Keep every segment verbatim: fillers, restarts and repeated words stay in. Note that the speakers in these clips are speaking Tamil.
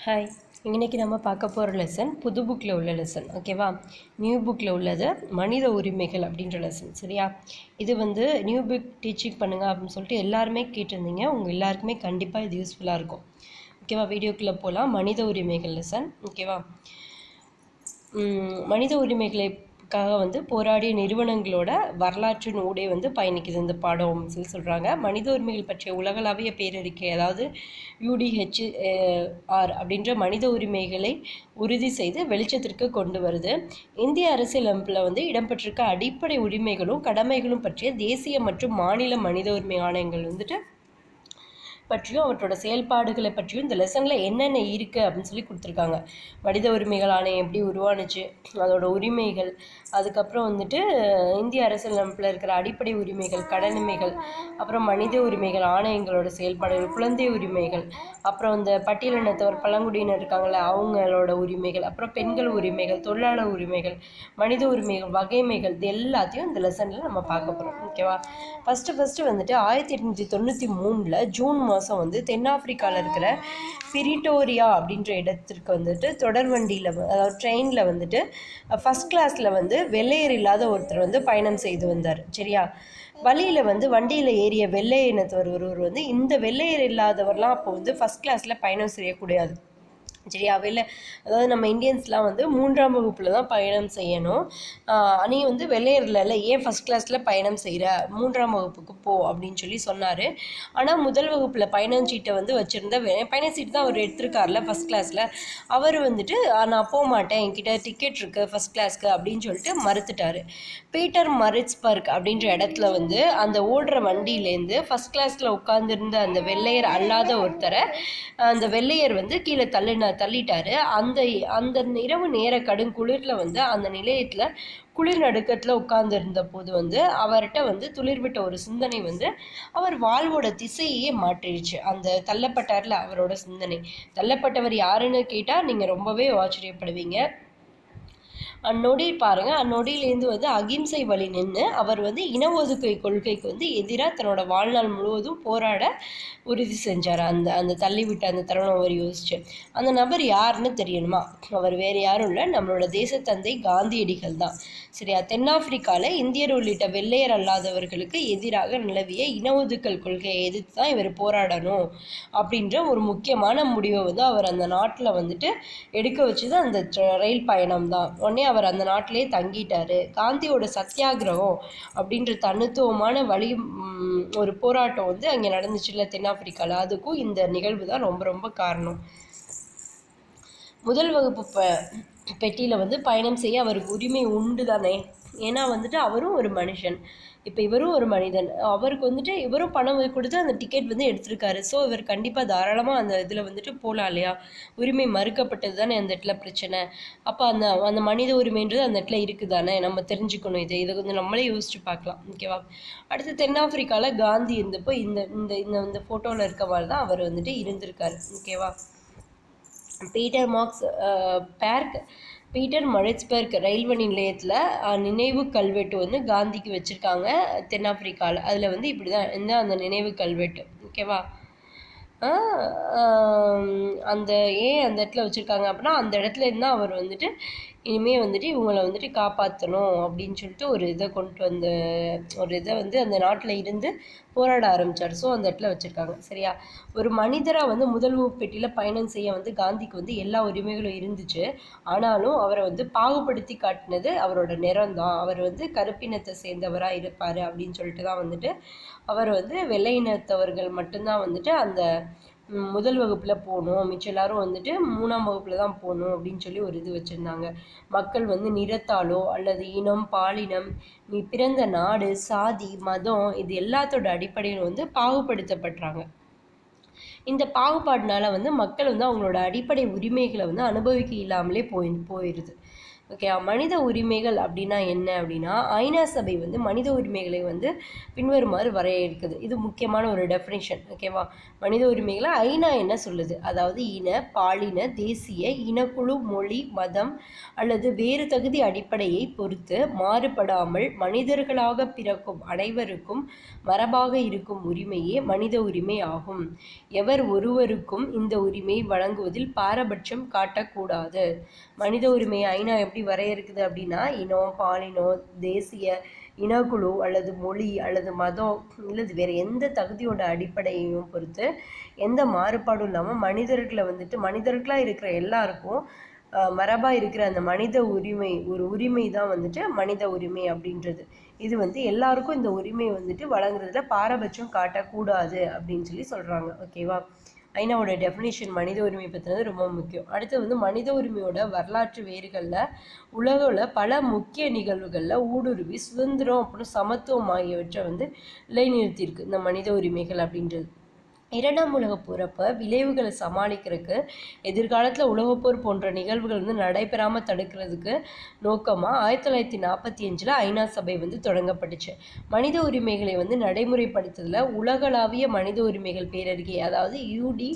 ஹாய், இன்னைக்கு நம்ம பார்க்க போகிற லெசன் புது புக்கில் உள்ள லெசன். ஓகேவா? நியூ புக்கில் உள்ளது மனித உரிமைகள் அப்படின்ற லெசன். சரியா? இது வந்து நியூ புக் டீச்சிங் பண்ணுங்க அப்படின்னு சொல்லிட்டு எல்லாருமே கேட்டிருந்தீங்க. உங்கள் எல்லாருக்குமே கண்டிப்பாக இது யூஸ்ஃபுல்லாக இருக்கும். ஓகேவா? வீடியோக்குள்ளே போகலாம். மனித உரிமைகள் லெசன். ஓகேவா? மனித உரிமைகளைக்காக வந்து போராடிய நிறுவனங்களோட வரலாற்றின் ஊடே வந்து பயணிக்குது இந்த பாடம் சொல்லி சொல்கிறாங்க. மனித உரிமைகள் பற்றிய உலகளாவிய பேரறிக்கை, அதாவது யூடிஹெச் ஆர் அப்படின்ற மனித உரிமைகளை உறுதி செய்து வெளிச்சத்திற்கு கொண்டு வருது. இந்திய அரசியலமைப்பில் வந்து இடம்பெற்றிருக்க அடிப்படை உரிமைகளும் கடமைகளும் பற்றிய தேசிய மற்றும் மாநில மனித உரிமை ஆணையங்கள் வந்துட்டு பற்றியும் அவற்றோட செயல்பாடுகளை பற்றியும் இந்த லெசனில் என்னென்ன இருக்குது அப்படின்னு சொல்லி கொடுத்துருக்காங்க. மனித உரிமைகள் ஆணையம் எப்படி உருவானுச்சு, அதோட உரிமைகள், அதுக்கப்புறம் வந்துட்டு இந்திய அரசியலமைப்பில் இருக்கிற அடிப்படை உரிமைகள், கடமைகள், அப்புறம் மனித உரிமைகள் ஆணையங்களோட செயல்பாடுகள், குழந்தை உரிமைகள், அப்புறம் இந்த பட்டியலினத்தவர் பழங்குடியினர் இருக்காங்களே அவங்களோட உரிமைகள், அப்புறம் பெண்கள் உரிமைகள், தொழிலாளர் உரிமைகள், மனித உரிமைகள், வகைமைகள், இது எல்லாத்தையும் இந்த லெசனில் நம்ம பார்க்க போகிறோம். ஓகேவா? ஃபஸ்ட்டு ஃபஸ்ட்டு வந்துட்டு ஆயிரத்தி எட்நூற்றி தொண்ணூற்றி மூணில் ஜூன் மாதம் வந்து தென்னாப்பிரிக்காவில் இருக்கிற பிரிட்டோரியா அப்படின்ற இடத்திற்கு வந்துட்டு தொடர் வண்டியில், அதாவது ட்ரெயினில் வந்துட்டு ஃபஸ்ட் கிளாஸில் வந்து வெள்ளையர் இல்லாத ஒருத்தர் வந்து பயணம் செய்து வந்தார். சரியா? வழியில் வந்து வண்டியில் ஏறிய வெள்ளை இனத்தவர் ஒருவர் வந்து இந்த வெள்ளையர் இல்லாதவர்லாம் அப்போ வந்து ஃபஸ்ட் கிளாஸில் பயணம் செய்யக்கூடாது. சரியா? வெளில அதாவது நம்ம இந்தியன்ஸ்லாம் வந்து மூன்றாம் வகுப்பில் தான் பயணம் செய்யணும். நீ வந்து வெள்ளையரில் இல்லை, ஏன் ஃபஸ்ட் கிளாஸில் பயணம் செய்கிற, மூன்றாம் வகுப்புக்கு போ அப்படின்னு சொல்லி சொன்னார். ஆனால் முதல் வகுப்பில் பயணம் சீட்டை வந்து வச்சுருந்த பயண சீட்டு தான் அவர் எடுத்திருக்காருல ஃபஸ்ட் கிளாஸில், அவர் வந்துட்டு நான் போக மாட்டேன், என்கிட்ட டிக்கெட் இருக்குது ஃபஸ்ட் கிளாஸ்க்கு அப்படின்னு சொல்லிட்டு மறுத்துட்டார். பீட்டர் மரிட்ஸ்பர்க் அப்படின்ற இடத்துல வந்து அந்த ஓடுற வண்டியிலேருந்து ஃபஸ்ட் கிளாஸில் உட்காந்துருந்த அந்த வெள்ளையர் அல்லாத ஒருத்தரை அந்த வெள்ளையர் வந்து கீழே தள்ளின தள்ளிட்டாரு. அந்த அந்த இரவு நேர கடும் குளிரில் வந்து அந்த நிலையத்தில் குளிர் நடுக்கத்தில் உட்கார்ந்துருந்த போது வந்து அவர்கிட்ட வந்து துளிர்விட்ட ஒரு சிந்தனை வந்து அவர் வாழ்வோட திசையே மாற்றிடுச்சு. அந்த தள்ளப்பட்டார்ல அவரோட சிந்தனை. தள்ளப்பட்டவர் யாருன்னு கேட்டால் நீங்கள் ரொம்பவே ஆச்சரியப்படுவீங்க. அந்நொடி பாருங்க, அந்நொடியிலேருந்து வந்து அகிம்சை வழி நின்று அவர் வந்து இன ஒதுக்கை கொள்கைக்கு வந்து எதிராக தன்னோட வாழ்நாள் முழுவதும் போராட உறுதி செஞ்சார். அந்த அந்த தள்ளிவிட்ட அந்த தருணம் அவர் யோசிச்சு. அந்த நபர் யாருன்னு தெரியணுமா? அவர் வேறு யாரும் இல்லை, நம்மளோட தேசத்தந்தை காந்தியடிகள் தான். சரியா? தென்னாப்பிரிக்காவில் இந்தியர் உள்ளிட்ட வெள்ளையர் அல்லாதவர்களுக்கு எதிராக நிலவிய இன ஒதுக்கல் கொள்கையை எதிர்த்து தான் இவர் போராடணும் அப்படின்ற ஒரு முக்கியமான முடிவை வந்து அவர் அந்த நாட்டில் வந்துட்டு எடுக்க வச்சது அந்த ரயில் பயணம் தான். உடனே அவர் அந்த நாட்டிலே தங்கிட்டாரு. காந்தியோட சத்தியாகிரகம் அப்படின்ற தனித்துவமான வழி ஒரு போராட்டம் வந்து அங்கே நடந்துச்சுல்ல தென்னாப்பிரிக்காவில், அதுக்கும் இந்த நிகழ்வு தான் ரொம்ப ரொம்ப காரணம். முதல் வகுப்பு ப பெட்டியில் வந்து பயணம் செய்ய அவருக்கு உரிமை உண்டு தானே, ஏன்னா வந்துட்டு அவரும் ஒரு மனுஷன், இப்போ இவரும் ஒரு மனிதன், அவருக்கு வந்துட்டு இவரும் பணம் கொடுத்து அந்த டிக்கெட் வந்து எடுத்திருக்காரு. ஸோ இவர் கண்டிப்பாக தாராளமாக அந்த இதில் வந்துட்டு போகலாம் இல்லையா? உரிமை மறுக்கப்பட்டது தானே அந்த இடத்துல பிரச்சனை. அப்போ அந்த அந்த மனித உரிமைன்றது அந்த இடத்துல இருக்குது தானே, நம்ம தெரிஞ்சுக்கணும். இது இதை கொஞ்சம் நம்மளே யோசிச்சு பார்க்கலாம். ஓகேவா? அடுத்து தென்னாப்பிரிக்காவில் காந்தி இருந்தப்போ இந்த இந்த இந்த ஃபோட்டோவில் இருக்க மாதிரி தான் அவர் வந்துட்டு இருந்திருக்காரு. ஓகேவா? Pietermaritzburg Pietermaritzburg railway நிலையத்தில் நினைவு கல்வெட்டு வந்து காந்திக்கு வச்சுருக்காங்க தென்னாப்பிரிக்காவில். அதில் வந்து இப்படி தான் இந்த அந்த நினைவு கல்வெட்டு. ஓகேவா? அந்த ஏன் அந்த இடத்துல வச்சுருக்காங்க அப்படின்னா அந்த இடத்துல இருந்தால் அவர் வந்துட்டு இனிமேல் வந்துட்டு இவங்களை வந்துட்டு காப்பாற்றணும் அப்படின்னு சொல்லிட்டு ஒரு இதை கொண்டு வந்த ஒரு இதை வந்து அந்த நாட்டில் இருந்து போராட ஆரம்பித்தார். ஸோ அந்த இடத்துல வச்சுருக்காங்க. சரியா? ஒரு மனிதராக வந்து முதல் பெட்டியில் பயணம் செய்ய வந்து காந்திக்கு வந்து எல்லா உரிமைகளும் இருந்துச்சு. ஆனாலும் அவரை வந்து பாகுபடுத்தி காட்டினது அவரோட நிறம் தான். அவர் வந்து கருப்பினத்தை சேர்ந்தவராக இருப்பார் அப்படின்னு சொல்லிட்டு தான் வந்துட்டு அவர் வந்து வெள்ளை இனத்தவர்கள் மட்டும்தான் வந்துட்டு அந்த முதல் வகுப்பில் போகணும், மிச்சம் எல்லாரும் வந்துட்டு மூணாம் வகுப்பில் தான் போகணும் அப்படின்னு சொல்லி ஒரு இது வச்சுருந்தாங்க. மக்கள் வந்து நிறத்தாலோ அல்லது இனம், பாலினம், நீ பிறந்த நாடு, சாதி, மதம், இது எல்லாத்தோட அடிப்படையில் வந்து பாகுபடுத்தப்படுறாங்க. இந்த பாகுபாடுனால வந்து மக்கள் வந்து அவங்களோட அடிப்படை உரிமைகளை வந்து அனுபவிக்க இல்லாமலே போய் போயிடுது. ஓகே, மனித உரிமைகள் அப்படின்னா என்ன அப்படின்னா, ஐநா சபை வந்து மனித உரிமைகளை வந்து பின்வருமாறு வரையறுக்குது. இது முக்கியமான ஒரு டெஃபினிஷன். ஓகேவா? மனித உரிமைகளை ஐநா என்ன சொல்லுது? அதாவது இன, பாலின, தேசிய, இனக்குழு, மொழி, மதம் அல்லது வேறு தகுதி அடிப்படையை பொறுத்து மாறுபடாமல் மனிதர்களாக பிறக்கும் அனைவருக்கும் மரபாக இருக்கும் உரிமையே மனித உரிமை ஆகும். எவர் ஒருவருக்கும் இந்த உரிமையை வழங்குவதில் பாரபட்சம் காட்டக்கூடாது. மனித உரிமையை ஐநா எப்படி வரையறுக்குது அப்படின்னா, இனம், பாலினம், தேசிய, இனக்குழு அல்லது மொழி அல்லது மதம் இல்லது வேறு எந்த தகுதியோட அடிப்படையையும் பொறுத்து எந்த மாறுபாடும் இல்லாமல் மனிதர்களை வந்துட்டு மனிதர்களாக இருக்கிற எல்லாருக்கும் மரபாக இருக்கிற அந்த மனித உரிமை ஒரு உரிமை தான் வந்துட்டு மனித உரிமை அப்படின்றது. இது வந்து எல்லாருக்கும் இந்த உரிமை வந்துட்டு வழங்குறதுல பாரபட்சம் காட்டக்கூடாது அப்படின்னு சொல்லி சொல்கிறாங்க. ஓகேவா? ஐநாவோட டெஃபினிஷன் மனித உரிமை பற்றினது ரொம்ப முக்கியம். அடுத்து வந்து மனித உரிமையோட வரலாற்று வேர்களில் உலகில் பல முக்கிய நிகழ்வுகளில் ஊடுருவி சுதந்திரம் அப்புறம் சமத்துவம் ஆகியவற்றை வந்து நிலைநிறுத்தியிருக்கு இந்த மனித உரிமைகள் அப்படின்றது. இரண்டாம் உலகப் போறப்போ விளைவுகளை சமாளிக்கிறதுக்கு எதிர்காலத்தில் உலகப்போர் போன்ற நிகழ்வுகள் வந்து நடைபெறாமல் தடுக்கிறதுக்கு நோக்கமாக ஆயிரத்தி தொள்ளாயிரத்தி நாற்பத்தி அஞ்சில் ஐநா சபை வந்து தொடங்கப்பட்டுச்சு. மனித உரிமைகளை வந்து நடைமுறைப்படுத்துறதுல உலகளாவிய மனித உரிமைகள் பேரறிக்கை, அதாவது யூடி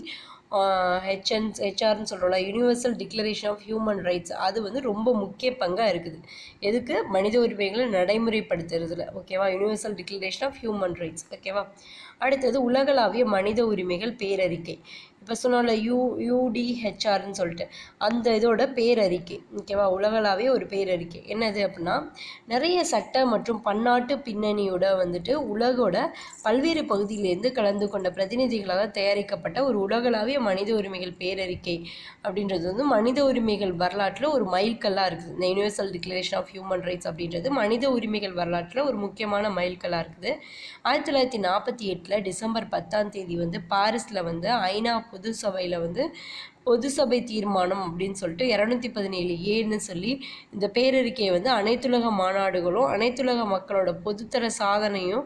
ஹெச்என் ஹெச்ஆர்னு சொல்கிறோம்ல, universal declaration of human rights, அது வந்து ரொம்ப முக்கிய பங்காக இருக்குது. எதுக்கு? மனித உரிமைகளை நடைமுறைப்படுத்துறதுல. ஓகேவா? Universal declaration of human rights. ஓகேவா? அடுத்தது உலகளாவிய மனித உரிமைகள் பேரறிக்கை. இப்போ சொன்னால யூ யூடிஹெச்ஆர்னு சொல்லிட்டு அந்த இதோட பேரறிக்கை. ஓகேவா? உலகளாவிய ஒரு பேரறிக்கை என்னது அப்படின்னா, நிறைய சட்ட மற்றும் பன்னாட்டு பின்னணியோட வந்துட்டு உலகோட பல்வேறு பகுதியிலேருந்து கலந்து கொண்ட பிரதிநிதிகளாக தயாரிக்கப்பட்ட ஒரு உலகளாவிய மனித உரிமைகள் பேரறிக்கை அப்படின்றது வந்து மனித உரிமைகள் வரலாற்றில் ஒரு மைல்கல்லாக இருக்குது. இந்த universal declaration of human rights அப்படின்றது மனித உரிமைகள் வரலாற்றில் ஒரு முக்கியமான மைல்கல்லாக இருக்குது. ஆயிரத்தி தொள்ளாயிரத்தி நாற்பத்தி எட்டில் டிசம்பர் பத்தாம் தேதி வந்து பாரிஸில் வந்து ஐநா பொது சபையில் வந்து பொது சபை தீர்மானம் அப்படின்னு சொல்லிட்டு இரநூத்தி பதினேழு ஏன்னு சொல்லி இந்த பேரறிக்கையை வந்து அனைத்துலக மாநாடுகளும் அனைத்துலக மக்களோட பொதுத்தர சாதனையும்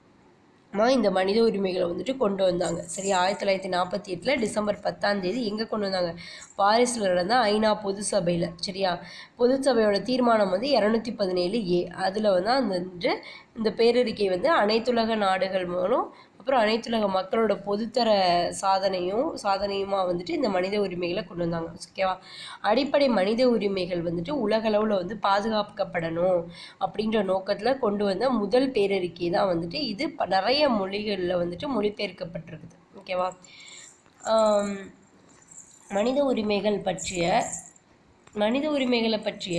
இந்த மனித உரிமைகளை வந்துட்டு கொண்டு வந்தாங்க. சரி, ஆயிரத்தி தொள்ளாயிரத்தி நாற்பத்தி எட்டில் டிசம்பர் பத்தாம் தேதி எங்கே கொண்டு வந்தாங்க? பாரிஸில் நடந்த ஐநா பொது சபையில். சரியா? பொது சபையோட தீர்மானம் வந்து இரநூத்தி பதினேழு ஏ. அதில் வந்து அந்த இந்த பேரறிக்கை வந்து அனைத்துலக நாடுகள் மூலம் அப்புறம் அனைத்துலக மக்களோட பொதுத்தர சாதனையும் சாதனையுமா வந்துட்டு இந்த மனித உரிமைகளை கொண்டு வந்தாங்க. ஓகேவா? அடிப்படை மனித உரிமைகள் வந்துட்டு உலகளவில் வந்து பாதுகாக்கப்படணும் அப்படின்ற நோக்கத்தில் கொண்டு வந்த முதல் பேரறிக்கை தான் வந்துட்டு இது நிறைய மொழிகளில் வந்துட்டு மொழிபெயர்க்கப்பட்டிருக்குது. ஓகேவா? மனித உரிமைகள் பற்றிய மனித உரிமைகளை பற்றிய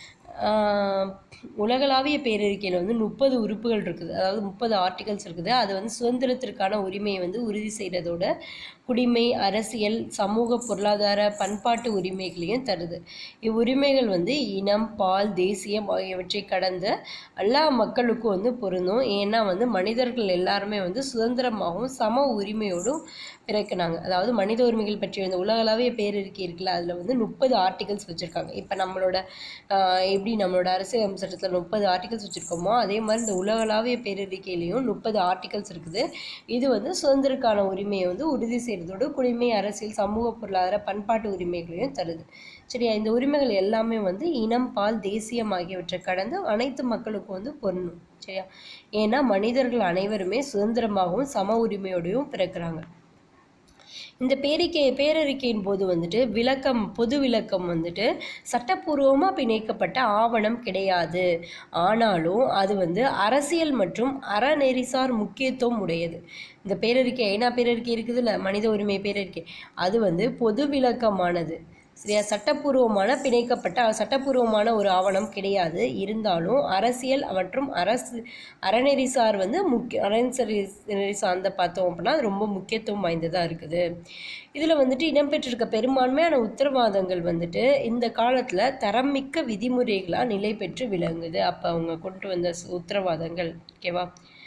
உலகளாவிய பேரறிக்கையில் வந்து முப்பது உறுப்புகள் இருக்குது, அதாவது முப்பது ஆர்டிகல்ஸ் இருக்குது. அது வந்து சுதந்திரத்திற்கான உரிமையை வந்து உறுதி செய்கிறதோட குடிமை, அரசியல், சமூக, பொருளாதார, பண்பாட்டு உரிமைகளையும் தருது. இவ்வுரிமைகள் வந்து இனம், பால், தேசியம் ஆகியவற்றை கடந்த எல்லா மக்களுக்கும் வந்து பொருந்தும். ஏன்னா வந்து மனிதர்கள் எல்லாருமே வந்து சுதந்திரமாகவும் சம உரிமையோடும் பிறக்கினாங்க. அதாவது மனித உரிமைகள் பற்றிய இந்த உலகளாவிய பேரறிக்கை இருக்குல்ல, அதில் வந்து முப்பது ஆர்டிகல்ஸ் வச்சுருக்காங்க. இப்போ நம்மளோட எப்படி நம்மளோட அரசியல் சட்டத்தில் முப்பது ஆர்டிகல்ஸ் வச்சுருக்கோமோ அதே மாதிரி இந்த உலகளாவிய பேரறிக்கையிலையும் முப்பது ஆர்டிகல்ஸ் இருக்குது. இது வந்து சுதந்திரக்கான உரிமையை வந்து உறுதி செய்கிறதோடு குடிமை, அரசியல், சமூக, பொருளாதார, பண்பாட்டு உரிமைகளையும் தருது. சரியா? இந்த உரிமைகள் எல்லாமே வந்து இனம், பால், தேசியம் ஆகியவற்றை கடந்து அனைத்து மக்களுக்கும் வந்து பொருந்தும். சரியா? ஏன்னா மனிதர்கள் அனைவருமே சுதந்திரமாகவும் சம உரிமையோடையும் பிறக்கிறாங்க. இந்த பேரிக்கை பேரறிக்கையின் போது வந்துட்டு விளக்கம் பொது விளக்கம் வந்துட்டு சட்டப்பூர்வமாக பிணைக்கப்பட்ட ஆவணம் கிடையாது. ஆனாலும் அது வந்து அரசியல் மற்றும் அறநெறிசார் முக்கியத்துவம் உடையது. இந்த பேரறிக்கை ஐநா பேரறிக்கை இருக்குதுல்ல, மனித உரிமை பேரறிக்கை, அது வந்து பொது விளக்கமானது. சரியா? சட்டப்பூர்வமான பிணைக்கப்பட்ட சட்டப்பூர்வமான ஒரு ஆவணம் கிடையாது. இருந்தாலும் அரசியல் மற்றும் அரசு அறநெறிசார் வந்து முக்கிய அறநெறி சார்ந்த பார்த்தோம் அப்படின்னா அது ரொம்ப முக்கியத்துவம் வாய்ந்ததாக இருக்குது. இதில் வந்துட்டு இடம்பெற்றிருக்க பெரும்பான்மையான உத்தரவாதங்கள் வந்துட்டு இந்த காலத்தில் தரமிக்க விதிமுறைகளாக நிலை பெற்று விளங்குது. அப்போ அவங்க கொண்டு வந்த உத்தரவாதங்கள். ஓகேவா?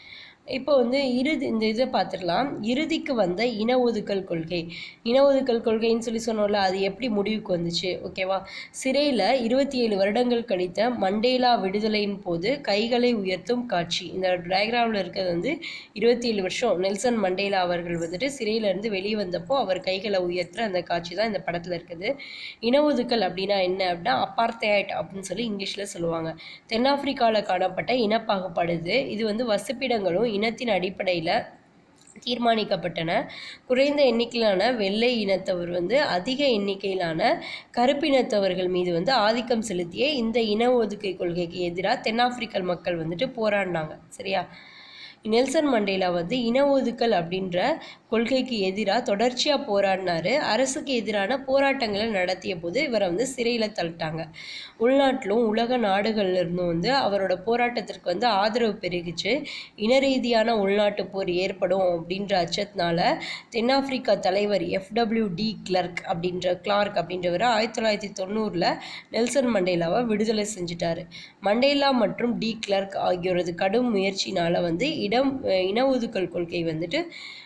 இப்போ வந்து இறுதி இந்த இதை பார்த்துடலாம். இறுதிக்கு வந்த இன ஒதுக்கல் கொள்கை. இன ஒதுக்கல் கொள்கைன்னு சொல்லி சொன்னோம்ல, அது எப்படி முடிவுக்கு வந்துச்சு? ஓகேவா? சிறையில் இருபத்தி ஏழு வருடங்கள் கழித்த மண்டேலா விடுதலையின் போது கைகளை உயர்த்தும் காட்சி. இந்த டயக்ராமில் இருக்கிறது வந்து இருபத்தி ஏழு வருஷம் நெல்சன் மண்டேலா அவர்கள் வந்துட்டு சிறையிலேருந்து வெளியே வந்தப்போ அவர் கைகளை உயர்த்துற அந்த காட்சி தான் இந்த படத்தில் இருக்குது. இன ஒதுக்கல் அப்படின்னா என்ன அப்படின்னா அப்பார்த்தைட் அப்படின்னு சொல்லி இங்கிலீஷில் சொல்லுவாங்க. தென்னாப்பிரிக்காவில் காணப்பட்ட இனப்பாகுபாடு இது. இது வந்து வசிப்பிடங்களும் இனத்தின் அடிப்படையில் தீர்மானிக்கப்பட்டன. குறைந்த எண்ணிக்கையிலான வெள்ளை இனத்தவர் வந்து அதிக எண்ணிக்கையிலான கருப்பினத்தவர்கள் மீது வந்து ஆதிக்கம் செலுத்திய இந்த இன ஒதுக்கை கொள்கைக்கு எதிராக தென்னாப்பிரிக்கல் மக்கள் வந்துட்டு போராடினாங்க. சரியா? நெல்சன் மண்டேலா வந்து இன ஒதுக்கல் அப்படின்ற கொள்கைக்கு எதிராக தொடர்ச்சியாக போராடினார். அரசுக்கு எதிரான போராட்டங்களை நடத்திய போது இவரை வந்து சிறையில் தள்ளிட்டாங்க. உள்நாட்டிலும் உலக நாடுகள்ல இருந்தும் வந்து அவரோட போராட்டத்திற்கு வந்து ஆதரவு பெருகிச்சு. இன ரீதியான உள்நாட்டு போர் ஏற்படும் அப்படின்ற அச்சத்தினால தென்னாப்பிரிக்கா தலைவர் எஃப்டபிள்யூ டி கிளர்க் அப்படின்ற கிளார்க் அப்படின்றவர் ஆயிரத்தி தொள்ளாயிரத்தி தொண்ணூறில் நெல்சன் மண்டேலாவை விடுதலை செஞ்சுட்டாரு. மண்டேலா மற்றும் டி கிளர்க் ஆகியோரது கடும் முயற்சினால் வந்து இடம் இன ஒதுக்கல் கொள்கை வந்துட்டு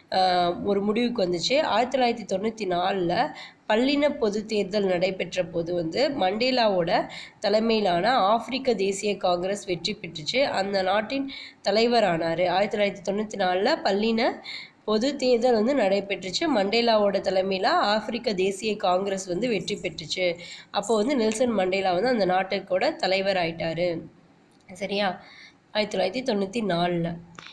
ஒரு முடிவுக்கு வந்துச்சு. ஆயிரத்தி தொள்ளாயிரத்தி தொண்ணூற்றி நாலில் பல்லின பொது தேர்தல் நடைபெற்ற போது வந்து மண்டேலாவோட தலைமையிலான ஆப்பிரிக்க தேசிய காங்கிரஸ் வெற்றி பெற்றுச்சு. அந்த நாட்டின் தலைவரானார். ஆயிரத்தி தொள்ளாயிரத்தி தொண்ணூற்றி நாலில் பல்லின பொது தேர்தல் வந்து நடைபெற்றுச்சு. மண்டேலாவோட தலைமையில் ஆப்பிரிக்க தேசிய காங்கிரஸ் வந்து வெற்றி பெற்றுச்சு. அப்போ வந்து நெல்சன் மண்டேலா வந்து அந்த நாட்டுக்கோட தலைவர் ஆயிட்டாரு. சரியா? ஆயிரத்தி தொள்ளாயிரத்தி தொண்ணூற்றி நாலில்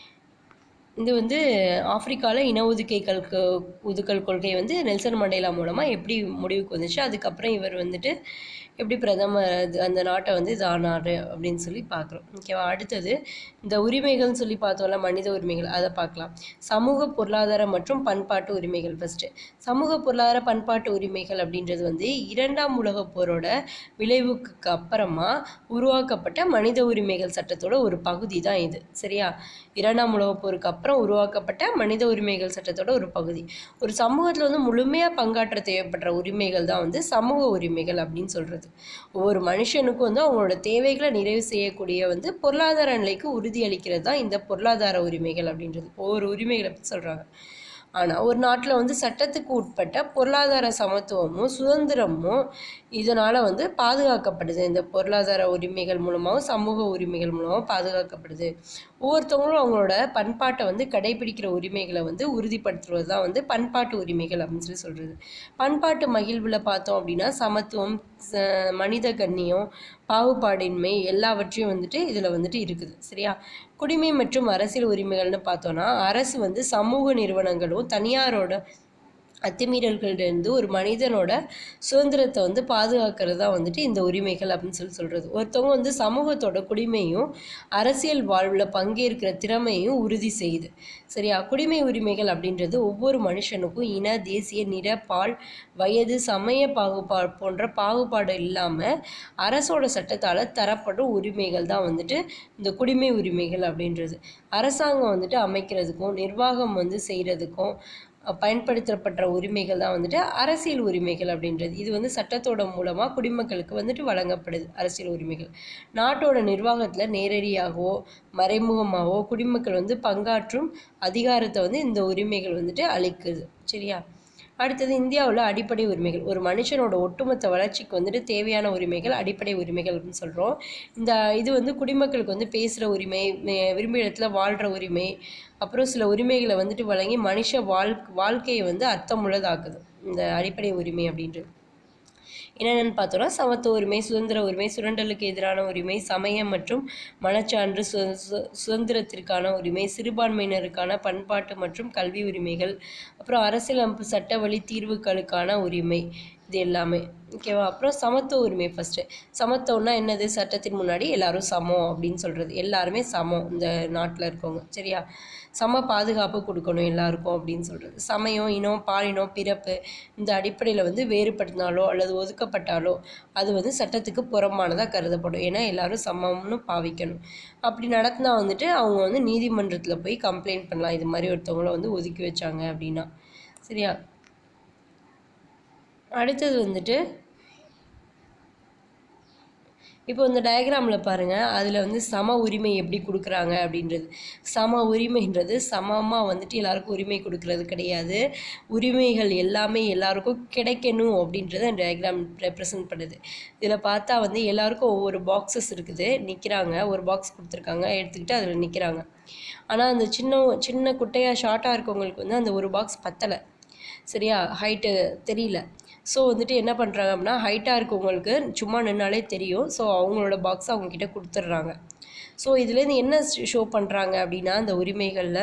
இது வந்து ஆப்பிரிக்காவில் இன ஒதுக்கைகள் ஒதுக்கல் கொள்கை வந்து நெல்சன் மண்டேலா மூலமாக எப்படி முடிவுக்கு வந்துச்சு, அதுக்கப்புறம் இவர் வந்துட்டு எப்படி பிரதமர் அந்த நாட்டை வந்து இதானார் அப்படின்னு சொல்லி பார்க்குறோம். ஓகேவா? அடுத்தது இந்த உரிமைகள்னு சொல்லி பார்த்தோம்ல, மனித உரிமைகள், அதை பார்க்கலாம். சமூக பொருளாதார மற்றும் பண்பாட்டு உரிமைகள். ஃபஸ்ட்டு சமூக பொருளாதார பண்பாட்டு உரிமைகள் அப்படின்றது வந்து இரண்டாம் உலகப் போரோட விளைவுக்கு அப்புறமா உருவாக்கப்பட்ட மனித உரிமைகள் சட்டத்தோட ஒரு பகுதி தான் இது. சரியா? இரண்டாம் உலகப் போருக்கு அப்புறம் உருவாக்கப்பட்ட மனித உரிமைகள் சட்டத்தோட ஒரு பகுதி. ஒரு சமூகத்தில் வந்து முழுமையாக பங்காற்ற தேவைப்படுற உரிமைகள் தான் வந்து சமூக உரிமைகள் அப்படின்னு சொல்கிறது. ஒவ்வொரு மனுஷனுக்கும் வந்து அவங்களோட தேவைகளை நிறைவு செய்யக்கூடிய வந்து பொருளாதார நிலைக்கு உறுதி அளிக்கிறது தான் இந்த பொருளாதார உரிமைகள் அப்படின்றது. ஒவ்வொரு உரிமைகளை பற்றி சொல்கிறாங்க. ஆனால் ஒரு நாட்டில் வந்து சட்டத்துக்கு உட்பட்ட பொருளாதார சமத்துவமும் சுதந்திரமும் இதனால் வந்து பாதுகாக்கப்படுது. இந்த பொருளாதார உரிமைகள் மூலமாகவும் சமூக உரிமைகள் மூலமாகவும் பாதுகாக்கப்படுது. ஒவ்வொருத்தவங்களும் அவங்களோட பண்பாட்டை வந்து கடைபிடிக்கிற உரிமைகளை வந்து உறுதிப்படுத்துவது தான் வந்து பண்பாட்டு உரிமைகள் அப்படின்னு சொல்லி சொல்கிறது. பண்பாட்டு மகிழ்வில் பார்த்தோம் அப்படின்னா சமத்துவம், மனித கண்ணியம், பாகுபாடின்மை எல்லாவற்றையும் வந்துட்டு இதில் வந்துட்டு இருக்குது. சரியா? குடிமை மற்றும் அரசியல் உரிமைகள்னு பார்த்தோன்னா அரசு வந்து சமூக நிறுவனங்களும் தனியாரோட அத்துமீறல்களிலிருந்து ஒரு மனிதனோட சுதந்திரத்தை வந்து பாதுகாக்கிறது தான் வந்துட்டு இந்த உரிமைகள் அப்படின்னு சொல்லி சொல்கிறது. ஒருத்தவங்க வந்து சமூகத்தோட குடிமையும் அரசியல் வாழ்வில் பங்கேற்கிற திறமையும் உறுதி செய்யுது. சரியா? குடிமை உரிமைகள் அப்படின்றது ஒவ்வொரு மனுஷனுக்கும் இன, தேசிய, நிற, பால், வயது, சமய பாகுபாடு போன்ற பாகுபாடு இல்லாமல் அரசோட சட்டத்தால் தரப்படும் உரிமைகள் தான் வந்துட்டு இந்த குடிமை உரிமைகள் அப்படின்றது. அரசாங்கம் வந்துட்டு அமைக்கிறதுக்கும் நிர்வாகம் வந்து செய்கிறதுக்கும் பயன்படுத்தப்பட்ட உரிமைகள் தான் வந்துட்டு அரசியல் உரிமைகள் அப்படின்றது. இது வந்து சட்டத்தோட மூலமாக குடிமக்களுக்கு வந்துட்டு வழங்கப்படுது. அரசியல் உரிமைகள் நாட்டோட நிர்வாகத்தில் நேரடியாகவோ மறைமுகமாகவோ குடிமக்கள் வந்து பங்காற்றும் அதிகாரத்தை வந்து இந்த உரிமைகள் வந்துட்டு அளிக்குது. சரியா? அடுத்தது இந்தியாவில் அடிப்படை உரிமைகள். ஒரு மனுஷனோட ஒட்டுமொத்த வளர்ச்சிக்கு வந்துட்டு தேவையான உரிமைகள் அடிப்படை உரிமைகள் அப்படின்னு சொல்கிறோம். இந்த இது வந்து குடிமக்களுக்கு வந்து பேசுகிற உரிமை, விரும்பிய இடத்துல வாழ்கிற உரிமை, அப்புறம் சில உரிமைகளை வந்துட்டு வழங்கி மனுஷ வாழ் வாழ்க்கையை வந்து அர்த்தமுள்ளதாக்குது இந்த அடிப்படை உரிமை அப்படின்றது. என்னென்னு பார்த்தோன்னா சமத்துவ உரிமை, சுதந்திர உரிமை, சுரண்டலுக்கு எதிரான உரிமை, சமயம் மற்றும் மனச்சான்று, சு சுதந்திரத்திற்கான உரிமை, சிறுபான்மையினருக்கான பண்பாட்டு மற்றும் கல்வி உரிமைகள், அப்புறம் அரசியலமைப்பு சட்ட வழி தீர்வுகளுக்கான உரிமை, இது எல்லாமே. ஓகேவா? அப்புறம் சமத்துவ உரிமை. ஃபஸ்ட்டு சமத்துவம்னா என்னது? சட்டத்தின் முன்னாடி எல்லாரும் சமம் அப்படின்னு சொல்கிறது. எல்லாருமே சமம் இந்த நாட்டில் இருக்கவங்க. சரியா? சம பாதுகாப்பு கொடுக்கணும் எல்லாருக்கும் அப்படின்னு சொல்கிறது. சமயம், இனம், பாலினம், பிறப்பு இந்த அடிப்படையில் வந்து வேறுபடுத்தினாலோ அல்லது ஒதுக்கப்பட்டாலோ அது வந்து சட்டத்துக்கு புறம்பானதாக கருதப்படும். ஏன்னா எல்லாரும் சமம்னு பாவிக்கணும். அப்படி நடத்தினா வந்துட்டு அவங்க வந்து நீதிமன்றத்தில் போய் கம்ப்ளைண்ட் பண்ணலாம், இது மாதிரி ஒருத்தவங்கள வந்து ஒதுக்கி வச்சாங்க அப்படின்னா. சரியா? அடுத்தது வந்துட்டு இப்போ இந்த டயக்ராமில் பாருங்கள், அதில் வந்து சம உரிமை எப்படி கொடுக்குறாங்க அப்படின்றது. சம உரிமைன்றது சமமாக வந்துட்டு எல்லாருக்கும் உரிமை கொடுக்கறது கிடையாது. உரிமைகள் எல்லாமே எல்லாருக்கும் கிடைக்கணும் அப்படின்றத அந்த டயக்ராம் ரெப்ரசன்ட் பண்ணுது. இதில் பார்த்தா வந்து எல்லாருக்கும் ஒவ்வொரு பாக்ஸஸ் இருக்குது, நிற்கிறாங்க. ஒரு பாக்ஸ் கொடுத்துருக்காங்க, எடுத்துக்கிட்டு அதில் நிற்கிறாங்க. ஆனால் அந்த சின்ன சின்ன குட்டையாக ஷார்ட்டாக இருக்கவங்களுக்கு வந்து அந்த ஒரு பாக்ஸ் பத்தலை, சரியா, ஹைட்டு தெரியல. ஸோ வந்துட்டு என்ன பண்ணுறாங்க அப்படின்னா, ஹைட்டாக இருக்கவங்களுக்கு சும்மா நின்னாலே தெரியும். ஸோ அவங்களோட பாக்ஸை அவங்கக்கிட்ட கொடுத்துட்றாங்க. ஸோ இதுலேருந்து என்ன ஷோ பண்ணுறாங்க அப்படின்னா, அந்த உரிமைகளில்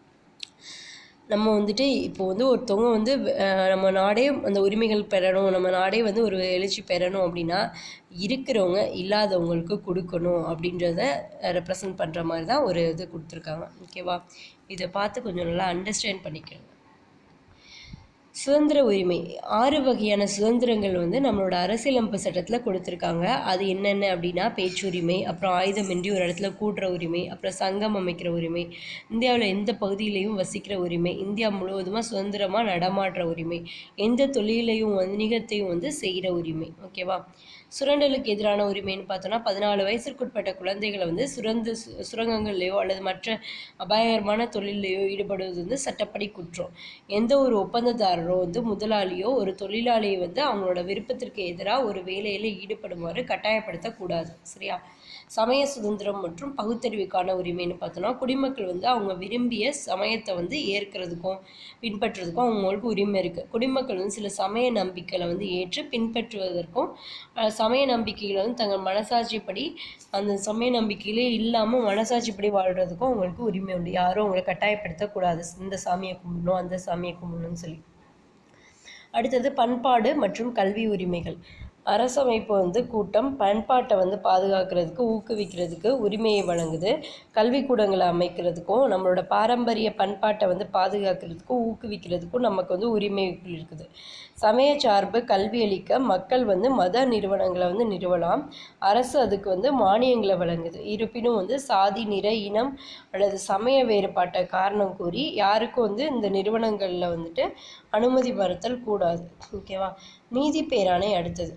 நம்ம வந்துட்டு இப்போ வந்து ஒருத்தவங்க வந்து நம்ம நாடே அந்த உரிமைகள் பெறணும், நம்ம நாடே வந்து ஒரு எழுச்சி பெறணும் அப்படின்னா இருக்கிறவங்க இல்லாதவங்களுக்கு கொடுக்கணும் அப்படின்றத ரெப்ரசன்ட் பண்ணுற மாதிரி தான் ஒரு இது கொடுத்துருக்காங்க. ஓகேவா, இதை பார்த்து கொஞ்சம் நல்லா அண்டர்ஸ்டாண்ட் பண்ணிக்கணும். சுதந்திர உரிமை, ஆறு வகையான சுதந்திரங்கள் வந்து நம்மளோட அரசியலமைப்பு சட்டத்தில் கொடுத்துருக்காங்க. அது என்னென்ன அப்படின்னா, பேச்சுரிமை, அப்புறம் ஆயுதமின்றி ஒரு இடத்துல கூடுற உரிமை, அப்புறம் சங்கம் அமைக்கிற உரிமை, இந்தியாவில் எந்த பகுதியிலையும் வசிக்கிற உரிமை, இந்தியா முழுவதுமாக சுதந்திரமாக நடமாடுற உரிமை, எந்த தொழிலையும் வணிகத்தையும் வந்து செய்கிற உரிமை. ஓகேவா, சுரண்டலுக்கு எதிரான உரிமைன்னு பார்த்தோன்னா, பதினாலு வயசுக்குட்பட்ட குழந்தைகளை வந்து சுரந்து சுரங்கங்கள்லையோ அல்லது மற்ற அபாயகரமான தொழிலையோ ஈடுபடுவது வந்து சட்டப்படி குற்றம். எந்த ஒரு ஒப்பந்ததாரரோ வந்து முதலாளியோ ஒரு தொழிலாளியை வந்து அவங்களோட விருப்பத்திற்கு எதிராக ஒரு வேலையில் ஈடுபடுமாறு கட்டாயப்படுத்தக்கூடாது. சரியா, சமய சுதந்திரம் மற்றும் பகுத்தறிவுக்கான உரிமைன்னு பார்த்தோன்னா, குடிமக்கள் வந்து அவங்க விரும்பிய சமயத்தை வந்து ஏற்கிறதுக்கும் பின்பற்றுறதுக்கும் அவங்களுக்கு உரிமை இருக்குது. குடிமக்கள் வந்து சில சமய நம்பிக்கைகளை வந்து ஏற்று பின்பற்றுவதற்கும், சமய நம்பிக்கைகளை வந்து தங்கள் மனசாட்சிப்படி அந்த சமய நம்பிக்கையிலே இல்லாமல் மனசாட்சிப்படி வாழ்கிறதுக்கும் அவங்களுக்கு உரிமை உண்டு. யாரும் அவங்களை கட்டாயப்படுத்தக்கூடாது, இந்த சாமியை கும்பிடணும் அந்த சாமியை கும்பிடணும்னு சொல்லி. அடுத்தது பண்பாடு மற்றும் கல்வி உரிமைகள். அரசமைப்பு வந்து கூட்டம் பண்பாட்டை வந்து பாதுகாக்கிறதுக்கு ஊக்குவிக்கிறதுக்கு உரிமையை வழங்குது. கல்விக்கூடங்களை அமைக்கிறதுக்கும் நம்மளோட பாரம்பரிய பண்பாட்டை வந்து பாதுகாக்கிறதுக்கும் ஊக்குவிக்கிறதுக்கும் நமக்கு வந்து உரிமைகள் இருக்குது. சமய சார்பு கல்வி அளிக்க மக்கள் வந்து மத நிறுவனங்களை வந்து நிறுவலாம். அரசு அதுக்கு வந்து மானியங்களை வழங்குது. இருப்பினும் வந்து சாதி, நிற, இனம் அல்லது சமய வேறுபாட்டை காரணம் கூறி யாருக்கும் வந்து இந்த நிறுவனங்களில் வந்துட்டு அனுமதி மறுத்தல் கூடாது. ஓகேவா, நீதி பேராணை அடுத்தது.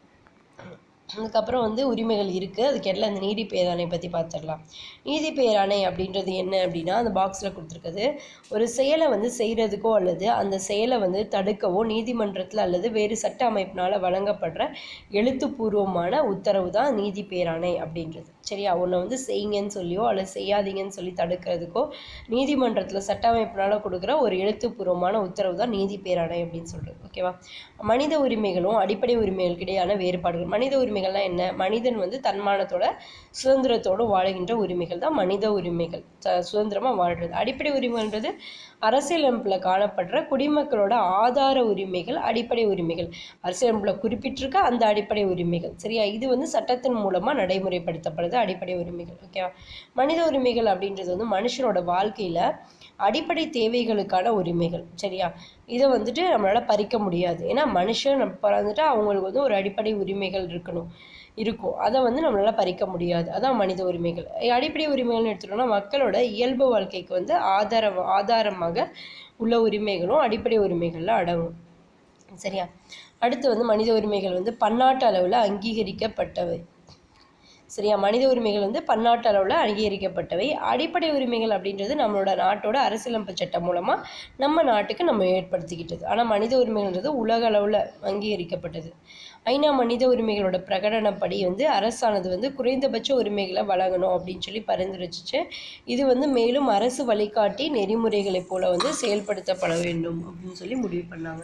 அதுக்கப்புறம் வந்து உரிமைகள் இருக்குது, அதுக்கு எல்லாம் அந்த நீதி பேராணை பற்றி பார்த்துடலாம். நீதி பேராணை அப்படின்றது என்ன அப்படின்னா, அந்த பாக்ஸில் கொடுத்துருக்குது, ஒரு செயலை வந்து செய்கிறதுக்கோ அல்லது அந்த செயலை வந்து தடுக்கவோ நீதிமன்றத்தில் அல்லது வேறு சட்ட அமைப்பினால் வழங்கப்படுற எழுத்துப்பூர்வமான உத்தரவு தான் நீதி பேராணை அப்படின்றது. சரியா, ஒன்றை வந்து செய்யுங்கன்னு சொல்லியோ அல்லது செய்யாதீங்கன்னு சொல்லி தடுக்கிறதுக்கோ நீதிமன்றத்தில் சட்ட அமைப்பினால் கொடுக்குற ஒரு எழுத்துப்பூர்வமான உத்தரவு தான் நீதி பேராணை அப்படின்னு சொல்கிறது. ஓகேவா, மனித உரிமைகளும் அடிப்படை உரிமைகளுக்கு இடையான வேறுபாடுகள். மனித உரிமைகள்லாம் என்ன? மனிதன் வந்து தன்மானத்தோட சுதந்திரத்தோடு வாழுகின்ற உரிமைகள் தான் மனித உரிமைகள், சுதந்திரமாக வாழ்கிறது. அடிப்படை உரிமைன்றது அரசியலமைப்பில் காணப்படுற குடிமக்களோட ஆதார உரிமைகள், அடிப்படை உரிமைகள், அரசியலமைப்பில் குறிப்பிட்டிருக்க அந்த அடிப்படை உரிமைகள். சரியா, இது வந்து சட்டத்தின் மூலமாக நடைமுறைப்படுத்தப்படுது அடிப்படை உரிமைகள். ஓகேவா, மனித உரிமைகள் அப்படின்றது வந்து மனுஷனோட வாழ்க்கையில் அடிப்படை தேவைகளுக்கான உரிமைகள். சரியா, இதை வந்துட்டு நம்மளால் பறிக்க முடியாது. ஏன்னா மனுஷன் பிறந்துட்டு அவங்களுக்கு வந்து ஒரு அடிப்படை உரிமைகள் இருக்கணும் இருக்கும் அதை வந்து நம்மளால் பறிக்க முடியாது. அதான் மனித உரிமைகள். அடிப்படை உரிமைகள்னு எடுத்துட்டோம்னா மக்களோட இயல்பு வாழ்க்கைக்கு வந்து ஆதார ஆதாரமாக உள்ள உரிமைகளும் அடிப்படை உரிமைகளில் அடங்கும். சரியா, அடுத்து வந்து மனித உரிமைகள் வந்து பன்னாட்டு அளவில் அங்கீகரிக்கப்பட்டவை. சரியா, மனித உரிமைகள் வந்து பன்னாட்டு அளவில் அங்கீகரிக்கப்பட்டவை. அடிப்படை உரிமைகள் அப்படின்றது நம்மளோட நாட்டோட அரசியலமைப்பு சட்டம் மூலமாக நம்ம நாட்டுக்கு நம்ம ஏற்படுத்திக்கிட்டது. ஆனால் மனித உரிமைகள்ன்றது உலக அளவில் அங்கீகரிக்கப்பட்டது. ஐநா மனித உரிமைகளோட பிரகடனப்படி வந்து அரசானது வந்து குறைந்தபட்ச உரிமைகளை வழங்கணும் அப்படின்னு சொல்லி பரிந்துரைச்சிச்சு. இது வந்து மேலும் அரசு வழிகாட்டி நெறிமுறைகளை போல வந்து செயல்படுத்தப்பட வேண்டும் அப்படின்னு சொல்லி முடிவு பண்ணாங்க.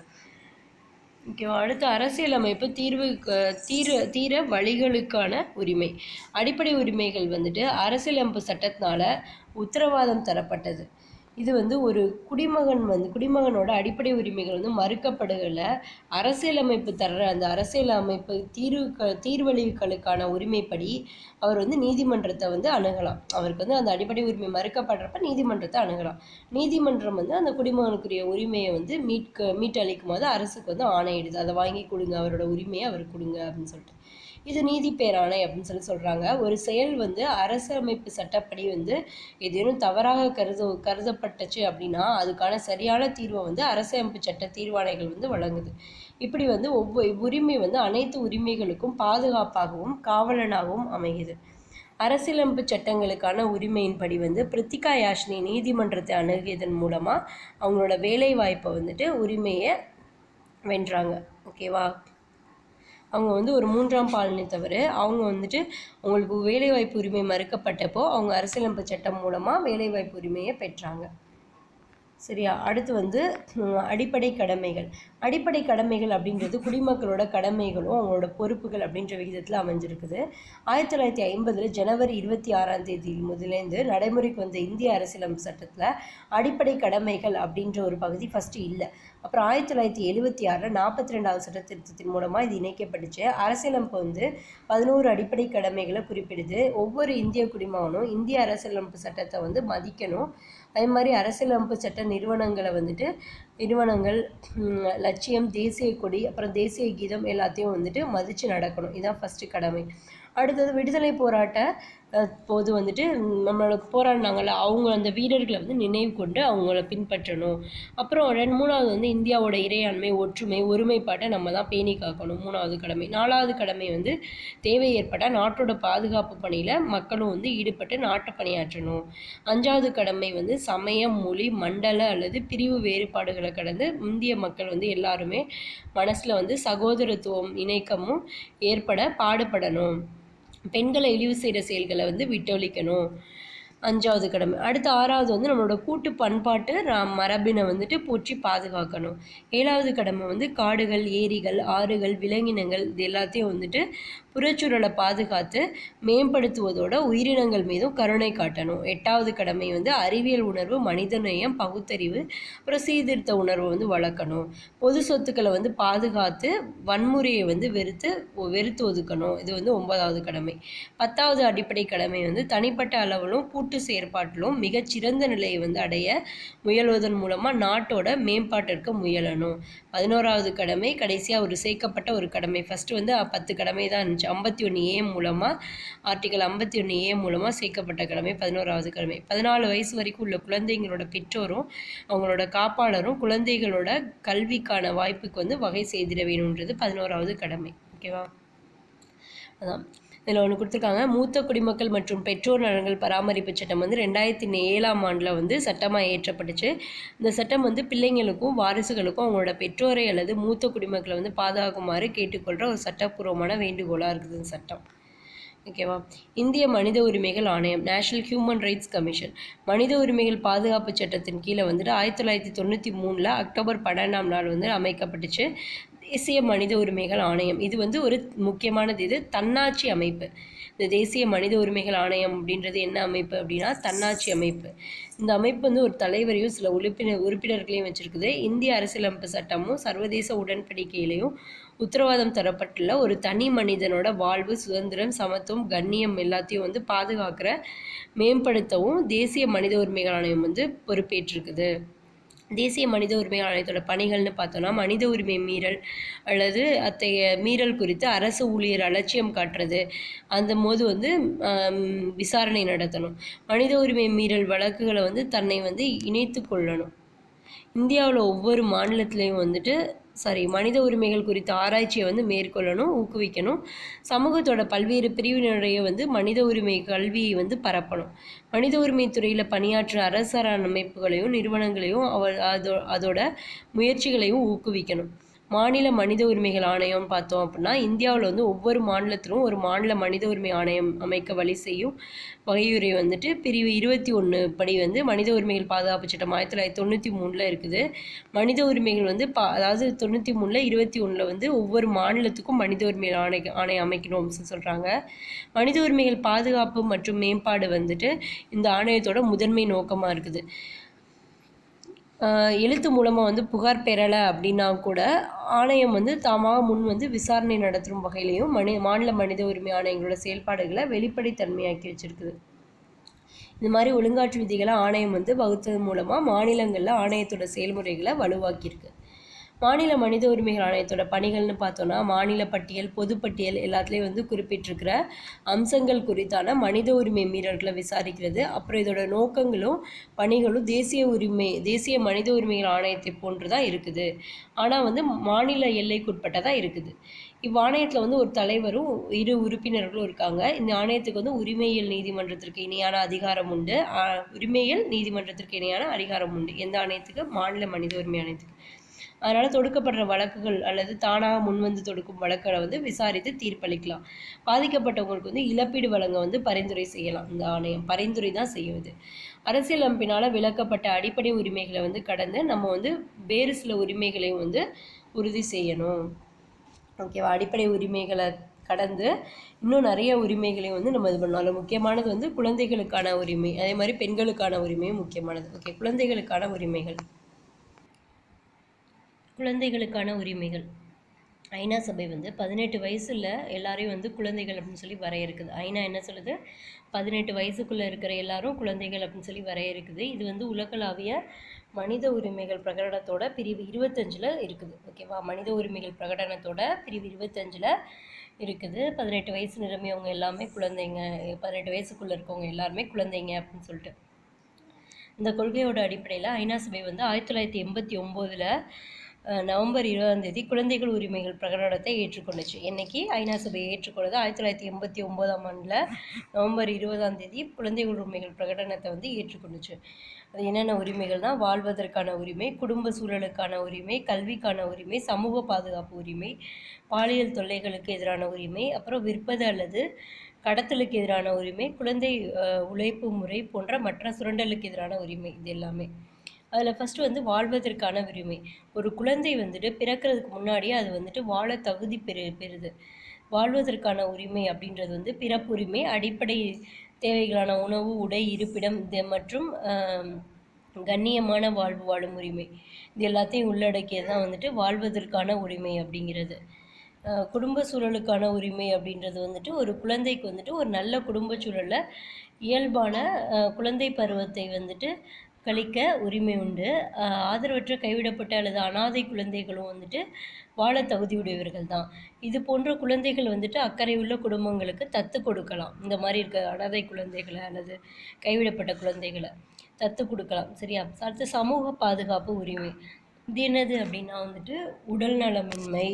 ஓகேவா, அடுத்து அரசியலமைப்பு தீர்வு தீர தீர வழிகளுக்கான உரிமை. அடிப்படை உரிமைகள் வந்துட்டு அரசியலமைப்பு சட்டத்தினால உத்தரவாதம் தரப்பட்டது. இது வந்து ஒரு குடிமகன் வந்து குடிமகனோட அடிப்படை உரிமைகள் வந்து மறுக்கப்படுகலை. அரசியலமைப்பு தர்ற அந்த அரசியலமைப்பு தீர்வு தீர்வழிகளுக்கான உரிமைப்படி அவர் வந்து நீதிமன்றத்தை வந்து அணுகலாம். அவருக்கு வந்து அந்த அடிப்படை உரிமை மறுக்கப்படுறப்ப நீதிமன்றத்தை அணுகலாம். நீதிமன்றம் வந்து அந்த குடிமகனுக்குரிய உரிமையை வந்து மீட்க மீட்டளிக்கும் போது அரசுக்கு வந்து ஆணையிடுது, அதை வாங்கி கொடுங்க, அவரோட உரிமையை அவர் கொடுங்க அப்படின்னு சொல்லிட்டு. இது நீதி பேராணை அப்படின்னு சொல்லி சொல்கிறாங்க. ஒரு செயல் வந்து அரசமைப்பு சட்டப்படி வந்து ஏதேனும் தவறாக கருத கருதப்பட்டுச்சு அப்படின்னா அதுக்கான சரியான தீர்வை வந்து அரசமைப்பு சட்ட தீர்வாணைகள் வந்து வழங்குது. இப்படி வந்து ஒவ்வொரு உரிமை வந்து அனைத்து உரிமைகளுக்கும் பாதுகாப்பாகவும் காவலனாகவும் அமைகிறது. அரசியலமைப்பு சட்டங்களுக்கான உரிமையின்படி வந்து பிரித்திகா யாஷினி நீதிமன்றத்தை அணுகியதன் மூலமாக அவங்களோட வேலை வாய்ப்பை வந்துட்டு உரிமையை வென்றாங்க. ஓகேவா? அவங்க வந்து ஒரு மூன்றாம் பாலினை தவிர அவங்க வந்துட்டு அவங்களுக்கு வேலைவாய்ப்பு உரிமை மறுக்கப்பட்டப்போ அவங்க அரசியலமைப்பு சட்டம் மூலமாக வேலைவாய்ப்பு உரிமையை பெற்றாங்க. சரியா? அடுத்து வந்து அடிப்படை கடமைகள். அடிப்படை கடமைகள் அப்படின்றது குடிமக்களோட கடமைகளும் அவங்களோட பொறுப்புகள் அப்படின்ற விகிதத்தில் அமைஞ்சிருக்குது. ஆயிரத்தி தொள்ளாயிரத்தி ஐம்பதில் ஜனவரி இருபத்தி ஆறாம் தேதி முதலேருந்து நடைமுறைக்கு வந்த இந்திய அரசியலமைப்பு சட்டத்தில் அடிப்படை கடமைகள் அப்படின்ற ஒரு பகுதி ஃபஸ்ட்டு இல்லை. அப்புறம் ஆயிரத்தி தொள்ளாயிரத்தி எழுபத்தி ஆறில் நாற்பத்தி ரெண்டாவது சட்ட திருத்தத்தின் மூலமாக இது இணைக்கப்பட்டுச்சு. அரசியலமைப்பு வந்து பதினோரு அடிப்படை கடமைகளை குறிப்பிடுது. ஒவ்வொரு இந்திய குடிமகனும் இந்திய அரசியலமைப்பு சட்டத்தை வந்து மதிக்கணும். அதே மாதிரி அரசியலமைப்பு சட்ட நிறுவனங்களை வந்துட்டு நிறுவனங்கள் லட்சியம், தேசிய கொடி, அப்புறம் தேசிய கீதம் எல்லாத்தையும் வந்துட்டு மதித்து நடக்கணும். இதுதான் ஃபஸ்ட்டு கடமை. அடுத்தது விடுதலை போராட்ட போது வந்துட்டு நம்மளோட போராடினாங்கள்ல அவங்க அந்த வீரர்களை வந்து நினைவு கொண்டு அவங்கள பின்பற்றணும். அப்புறம் ரெண்டு மூணாவது வந்து இந்தியாவோட இறையாண்மை, ஒற்றுமை, ஒருமைப்பாட்டை நம்ம தான் பேணி காக்கணும். மூணாவது கடமை. நாலாவது கடமை வந்து தேவை ஏற்பட்டால் நாட்டோட பாதுகாப்பு பணியில் மக்களும் வந்து ஈடுபட்டு நாட்டை பணியாற்றணும். அஞ்சாவது கடமை வந்து சமயம், மொழி, மண்டல அல்லது பிரிவு வேறுபாடுகளை கடந்து இந்திய மக்கள் வந்து எல்லாருமே மனசில் வந்து சகோதரத்துவம் இணக்கமும் ஏற்பட பாடுபடணும். பெண்களை இழிவு செய்கிற செயல்களை வந்து விட்டொழிக்கணும். அஞ்சாவது கடமை. அடுத்து ஆறாவது வந்து நம்மளோட கூட்டு பண்பாட்டு மரபினை வந்துட்டு போற்றி பாதுகாக்கணும். ஏழாவது கடமை வந்து காடுகள், ஏரிகள், ஆறுகள், விலங்கினங்கள் இது எல்லாத்தையும் வந்துட்டு புறச்சூழலை பாதுகாத்து மேம்படுத்துவதோட உயிரினங்கள் மீதும் கருணை காட்டணும். எட்டாவது கடமை வந்து அறிவியல் உணர்வு, மனிதநேயம், பகுத்தறிவு, அப்புறம் சீர்திருத்த உணர்வை வந்து வளர்க்கணும். பொது சொத்துக்களை வந்து பாதுகாத்து வன்முறையை வந்து வெறுத்து வெறுத்து ஒதுக்கணும். இது வந்து ஒன்பதாவது கடமை. பத்தாவது அடிப்படை கடமை வந்து தனிப்பட்ட அளவிலும் கூட்டு செயற்பாட்டிலும் மிகச்சிறந்த நிலையை வந்து அடைய முயல்வதன் மூலமாக நாட்டோட மேம்பாட்டிற்கு முயலணும். பதினோராவது கடமை கடைசியாக ஒரு சேர்க்கப்பட்ட ஒரு கடமை. ஃபஸ்ட்டு வந்து பத்து கடமை தான் இருந்துச்சு. ஐம்பத்தி ஒன்று ஏ மூலமாக ஆர்டிகல் ஐம்பத்தி ஒன்று ஏ மூலமாக சேர்க்கப்பட்ட கடமை பதினோராவது கடமை. பதினாலு வயசு வரைக்கும் உள்ள குழந்தைங்களோட பெற்றோரும் அவங்களோட காப்பாளரும் குழந்தைகளோட கல்விக்கான வாய்ப்புக்கு வந்து வகை செய்திட வேணுன்றது பதினோராவது கடமை. ஓகேவா? அதான் இதில் ஒன்று கொடுத்துருக்காங்க. மூத்த குடிமக்கள் மற்றும் பெற்றோர் நலன்கள் பராமரிப்பு சட்டம் வந்து ரெண்டாயிரத்தி ஏழாம் ஆண்டில் வந்து சட்டமாக இயற்றப்பட்டுச்சு. இந்த சட்டம் வந்து பிள்ளைங்களுக்கும் வாரிசுகளுக்கும் அவங்களோட பெற்றோரை அல்லது மூத்த குடிமக்களை வந்து பாதுகாக்குமாறு கேட்டுக்கொள்கிற ஒரு சட்டப்பூர்வமான வேண்டுகோளாக இருக்குது இந்த சட்டம். ஓகேவா? இந்திய மனித உரிமைகள் ஆணையம், நேஷனல் ஹியூமன் ரைட்ஸ் கமிஷன், மனித உரிமைகள் பாதுகாப்பு சட்டத்தின் கீழே வந்துட்டு ஆயிரத்தி தொள்ளாயிரத்தி தொண்ணூற்றி மூணில் அக்டோபர் பன்னெண்டாம் நாள் வந்து அமைக்கப்பட்டுச்சு தேசிய மனித உரிமைகள் ஆணையம். இது வந்து ஒரு முக்கியமானது. இது தன்னாட்சி அமைப்பு. இந்த தேசிய மனித உரிமைகள் ஆணையம் அப்படின்றது என்ன அமைப்பு அப்படின்னா தன்னாட்சி அமைப்பு. இந்த அமைப்பு வந்து ஒரு தலைவரையும் சில உறுப்பினர் உறுப்பினர்களையும் வச்சுருக்குது. இந்திய அரசியலமைப்பு சட்டமும் சர்வதேச உடன்படிக்கையிலையும் உத்தரவாதம் தரப்பட்டுள்ள ஒரு தனி மனிதனோட வாழ்வு, சுதந்திரம், சமத்துவம், கண்ணியம் எல்லாத்தையும் வந்து பாதுகாக்கிற மேம்படுத்தவும் தேசிய மனித உரிமைகள் ஆணையம் வந்து பொறுப்பேற்றிருக்குது. தேசிய மனித உரிமை ஆணையத்தோட பணிகள்னு பார்த்தோன்னா மனித உரிமை மீறல் அல்லது அத்தகைய மீறல் குறித்து அரசு ஊழியர் அலட்சியம் காட்டுறது அந்த போது வந்து விசாரணை நடத்தணும். மனித உரிமை மீறல் வழக்குகளை வந்து தன்னை வந்து இணைத்து கொள்ளணும். இந்தியாவில் ஒவ்வொரு மாநிலத்திலையும் வந்துட்டு சாரி மனித உரிமைகள் குறித்த ஆராய்ச்சியை வந்து மேற்கொள்ளணும், ஊக்குவிக்கணும். சமூகத்தோட பல்வேறு பிரிவினரைய வந்து மனித உரிமை கல்வியை வந்து பரப்பணும். மனித உரிமை துறையில் பணியாற்ற அரசார அமைப்புகளையும் நிறுவனங்களையும் அவ அதோ அதோட முயற்சிகளையும் ஊக்குவிக்கணும். மாநில மனித உரிமைகள் ஆணையம் பார்த்தோம் அப்படின்னா இந்தியாவில் வந்து ஒவ்வொரு மாநிலத்திலும் ஒரு மாநில மனித உரிமை ஆணையம் அமைக்க வழி செய்யும் வகையுறை வந்துட்டு பிரிவு இருபத்தி ஒன்று படி வந்து மனித உரிமைகள் பாதுகாப்பு சட்டம் ஆயிரத்தி தொள்ளாயிரத்தி தொண்ணூற்றி மூணில் இருக்குது. மனித உரிமைகள் வந்து பா அதாவது தொண்ணூற்றி மூணில் இருபத்தி ஒன்றில் வந்து ஒவ்வொரு மாநிலத்துக்கும் மனித உரிமைகள் ஆணை ஆணையம் அமைக்கணும் அப்படின்னு சொல்கிறாங்க. மனித உரிமைகள் பாதுகாப்பு மற்றும் மேம்பாடு வந்துட்டு இந்த ஆணையத்தோட முதன்மை நோக்கமாக இருக்குது. எழுத்து மூலமாக வந்து புகார் பெறலை அப்படின்னா கூட ஆணையம் வந்து தாமாக முன் வந்து விசாரணை நடத்தும் வகையிலையும் மனி மாநில மனித உரிமை ஆணையங்களோட செயல்பாடுகளை வெளிப்படைத்தன்மையாக்கி வச்சுருக்குது. இது மாதிரி ஒழுங்காற்று விதிகளை ஆணையம் வந்து வகுத்தது மூலமாக மாநிலங்களில் ஆணையத்தோட செயல்முறைகளை வலுவாக்கியிருக்கு. மாநில மனித உரிமைகள் ஆணையத்தோட பணிகள்னு பார்த்தோன்னா மாநில பட்டியல் பொதுப்பட்டியல் எல்லாத்துலேயும் வந்து குறிப்பிட்டிருக்கிற அம்சங்கள் குறித்தான மனித உரிமை மீறல்களை விசாரிக்கிறது. அப்புறம் இதோட நோக்கங்களும் பணிகளும் தேசிய உரிமை தேசிய மனித உரிமைகள் ஆணையத்தை போன்று தான் இருக்குது. ஆனால் வந்து மாநில எல்லைக்குட்பட்டதாக இருக்குது. இவ்வாணையத்தில் வந்து ஒரு தலைவரும் இரு உறுப்பினர்களும் இருக்காங்க. இந்த ஆணையத்துக்கு வந்து உரிமையியல் நீதிமன்றத்திற்கு இணையான அதிகாரம் உண்டு. உரிமையியல் நீதிமன்றத்திற்கு இணையான அதிகாரம் உண்டு. எந்த ஆணையத்துக்கு? மாநில மனித உரிமை ஆணையத்துக்கு. அதனால் தொடுக்கப்படுற வழக்குகள் அல்லது தானாக முன்வந்து தொடுக்கும் வழக்குகளை வந்து விசாரித்து தீர்ப்பளிக்கலாம். பாதிக்கப்பட்டவங்களுக்கு வந்து இழப்பீடு வழங்க வந்து பரிந்துரை செய்யலாம். இந்த ஆணையம் பரிந்துரை தான் செய்யுது. அரசியல் அமைப்பினால் விளக்கப்பட்ட அடிப்படை உரிமைகளை வந்து கடந்து நம்ம வந்து வேறு சில உரிமைகளையும் வந்து உறுதி செய்யணும். ஓகேவா? அடிப்படை உரிமைகளை கடந்து இன்னும் நிறைய உரிமைகளையும் வந்து நம்ம இது பண்ணாலும் முக்கியமானது வந்து குழந்தைகளுக்கான உரிமை, அதே மாதிரி பெண்களுக்கான உரிமையும் முக்கியமானது. ஓகே, குழந்தைகளுக்கான உரிமைகள். குழந்தைகளுக்கான உரிமைகள் ஐநா சபை வந்து பதினெட்டு வயசுல எல்லாரையும் வந்து குழந்தைகள் அப்படின்னு சொல்லி வரையறுக்குது. ஐநா என்ன சொல்லுது? பதினெட்டு வயசுக்குள்ளே இருக்கிற எல்லாரும் குழந்தைகள் அப்படின்னு சொல்லி வரையறுக்குது. இது வந்து உலகளாவிய மனித உரிமைகள் பிரகடனத்தோட பிரிவு இருபத்தஞ்சில் இருக்குது. ஓகேவா? மனித உரிமைகள் பிரகடனத்தோட பிரிவு இருபத்தஞ்சில் இருக்குது. பதினெட்டு வயசு நிரம்பியவங்க எல்லாமே குழந்தைங்க, பதினெட்டு வயசுக்குள்ளே இருக்கவங்க எல்லாருமே குழந்தைங்க அப்படின்னு சொல்லிட்டு. இந்த கொள்கையோட அடிப்படையில் ஐநா சபை வந்து ஆயிரத்தி தொள்ளாயிரத்தி எண்பத்தி ஒம்போதில் நவம்பர் இருபதாம் தேதி குழந்தைகள் உரிமைகள் பிரகடனத்தை ஏற்றுக்கொண்டுச்சு. என்னைக்கு ஐநா சபை ஏற்றுக்கொண்டது? ஆயிரத்தி தொள்ளாயிரத்தி எண்பத்தி ஒம்போதாம் ஆண்டில் நவம்பர் இருபதாம் தேதி குழந்தைகள் உரிமைகள் பிரகடனத்தை வந்து ஏற்றுக்கொண்டுச்சு. அது என்னென்ன உரிமைகள் தான்? வாழ்வதற்கான உரிமை, குடும்ப சூழலுக்கான உரிமை, கல்விக்கான உரிமை, சமூக பாதுகாப்பு உரிமை, பாலியல் தொல்லைகளுக்கு எதிரான உரிமை, அப்புறம் விற்பது அல்லது கடத்தலுக்கு எதிரான உரிமை, குழந்தை உழைப்பு முறை போன்ற மற்ற சுரண்டலுக்கு எதிரான உரிமை. இது எல்லாமே அதில் ஃபஸ்ட்டு வந்து வாழ்வதற்கான உரிமை. ஒரு குழந்தை வந்துட்டு பிறக்கிறதுக்கு முன்னாடியே அது வந்துட்டு வாழ தகுதி பெறு பெறுது வாழ்வதற்கான உரிமை அப்படின்றது வந்து பிறப்புரிமை, அடிப்படை தேவைகளான உணவு, உடை, இருப்பிடம் இது மற்றும் கண்ணியமான வாழ்வு வாழும் உரிமை. இது எல்லாத்தையும் உள்ளடக்கியது தான் வந்துட்டு வாழ்வதற்கான உரிமை அப்படிங்கிறது. குடும்ப சூழலுக்கான உரிமை அப்படின்றது வந்துட்டு ஒரு குழந்தைக்கு வந்துட்டு ஒரு நல்ல குடும்ப சூழலில் இயல்பான குழந்தை பருவத்தை வந்துட்டு கழிக்க உரிமை உண்டு. ஆதரவற்ற கைவிடப்பட்ட அல்லது அனாதை குழந்தைகளும் வந்துட்டு வாழ தகுதியுடையவர்கள் தான். இது போன்ற குழந்தைகள் வந்துட்டு அக்கறை உள்ள குடும்பங்களுக்கு தத்து கொடுக்கலாம். இந்த மாதிரி இருக்க அனாதை குழந்தைகளை அல்லது கைவிடப்பட்ட குழந்தைகளை தத்து கொடுக்கலாம். சரியா? அடுத்து சமூக பாதுகாப்பு உரிமை. இது என்னது அப்படின்னா வந்துட்டு உடல் நலமின்மை,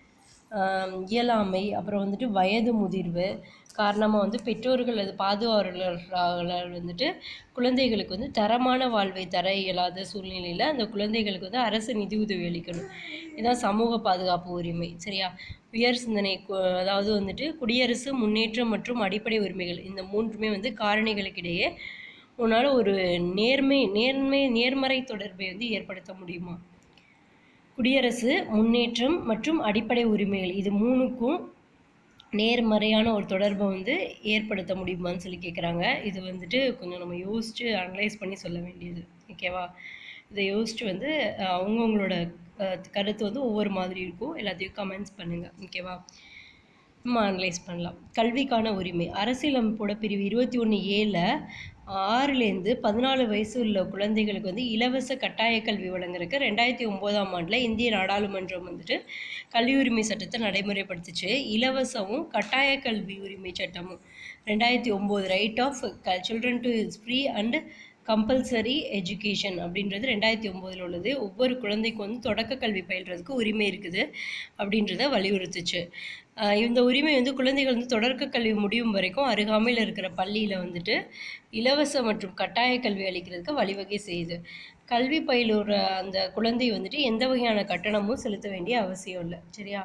இயலாமை, அப்புறம் வந்துட்டு வயது முதிர்வு காரணமாக வந்து பெற்றோர்கள் அது பாதுகாவலர்களால் வந்துட்டு குழந்தைகளுக்கு வந்து தரமான வாழ்வை தர இயலாத சூழ்நிலையில் அந்த குழந்தைகளுக்கு வந்து அரசு நிதி உதவி அளிக்கணும். இதுதான் சமூக பாதுகாப்பு உரிமை. சரியா? உயர் சிந்தனை, அதாவது வந்துட்டு குடியரசு, முன்னேற்றம் மற்றும் அடிப்படை உரிமைகள், இந்த மூன்றுமே வந்து காரணிகளுக்கிடையே உன்னால் ஒரு நேர்மை நேர்மை நேர்மறை தொடர்பை வந்து ஏற்படுத்த முடியுமா? குடியரசு, முன்னேற்றம் மற்றும் அடிப்படை உரிமைகள் இது மூணுக்கும் நேர்மறையான ஒரு தொடர்பை வந்து ஏற்படுத்த முடியுமான்னு சொல்லி கேட்குறாங்க. இது வந்துட்டு கொஞ்சம் நம்ம யோசித்து அனலைஸ் பண்ணி சொல்ல வேண்டியது. ஓகேவா? இதை யோசித்து வந்து அவங்கவுங்களோட கருத்து வந்து ஒவ்வொரு மாதிரி இருக்கும். எல்லாத்தையும் கமெண்ட்ஸ் பண்ணுங்கள். ஓகேவா? நம்ம அனலைஸ் பண்ணலாம். கல்விக்கான உரிமை. அரசியலமைப்போட பிரிவு இருபத்தி ஒன்று ஏல ஆறுலேருந்து பதினாலு வயசு உள்ள குழந்தைகளுக்கு வந்து இலவச கட்டாய கல்வி வழங்குறதுக்கு ரெண்டாயிரத்தி ஒம்போதாம் ஆண்டில் இந்திய நாடாளுமன்றம் வந்துட்டு கல்வி உரிமை சட்டத்தை நடைமுறைப்படுத்துச்சு. இலவசமும் கட்டாய கல்வி உரிமை சட்டமும் ரெண்டாயிரத்தி ஒம்பது right of children to free and compulsory education அப்படின்றது ரெண்டாயிரத்தி ஒம்போதில் உள்ளது. ஒவ்வொரு குழந்தைக்கும் வந்து தொடக்க கல்வி பயில்றதுக்கு உரிமை இருக்குது அப்படின்றத வலியுறுத்துச்சு. இந்த உரிமை வந்து குழந்தைகள் வந்து தொடக்க கல்வி முடியும் வரைக்கும் அருகாமையில் இருக்கிற பள்ளியில் வந்துட்டு இலவச மற்றும் கட்டாய கல்வி அளிக்கிறதுக்கு வழிவகை செய்யுது. கல்வி பயிலுற அந்த குழந்தை வந்துட்டு எந்த வகையான கட்டணமும் செலுத்த வேண்டிய அவசியம் இல்லை. சரியா?